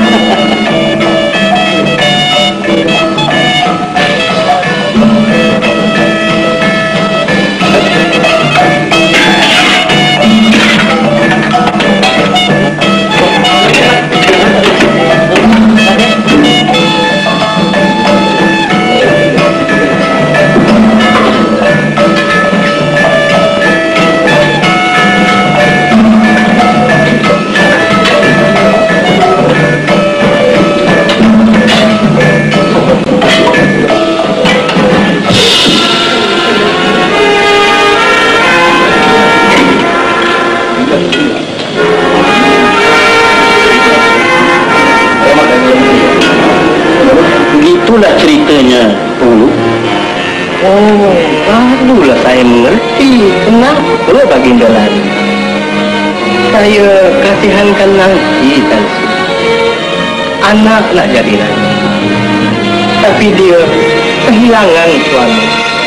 S2: Itulah ceritanya, Pengulu.
S7: Oh, barulah saya mengerti kenapa Baginda lari. Saya kasihankan Nangsi, Tansi. Anak nak jadi raja, tapi dia kehilangan suami.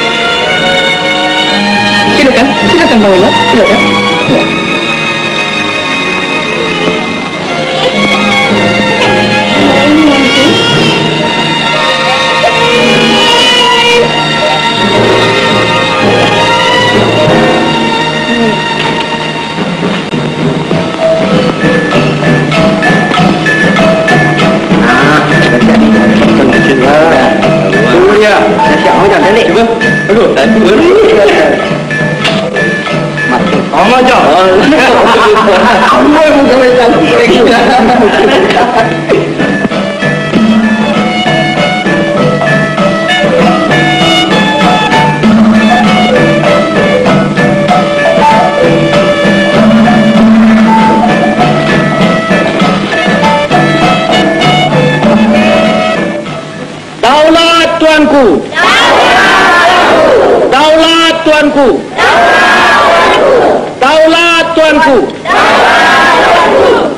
S7: Silakan, silakan Panglima, silakan. Ya.
S12: Ya, siap macam ni. Cuba. Aduh, tadi beri. Masuk. Oh, macam. Apa yang muka macam ni?
S2: Tuanku. Daulat tuanku. Daulat tuanku.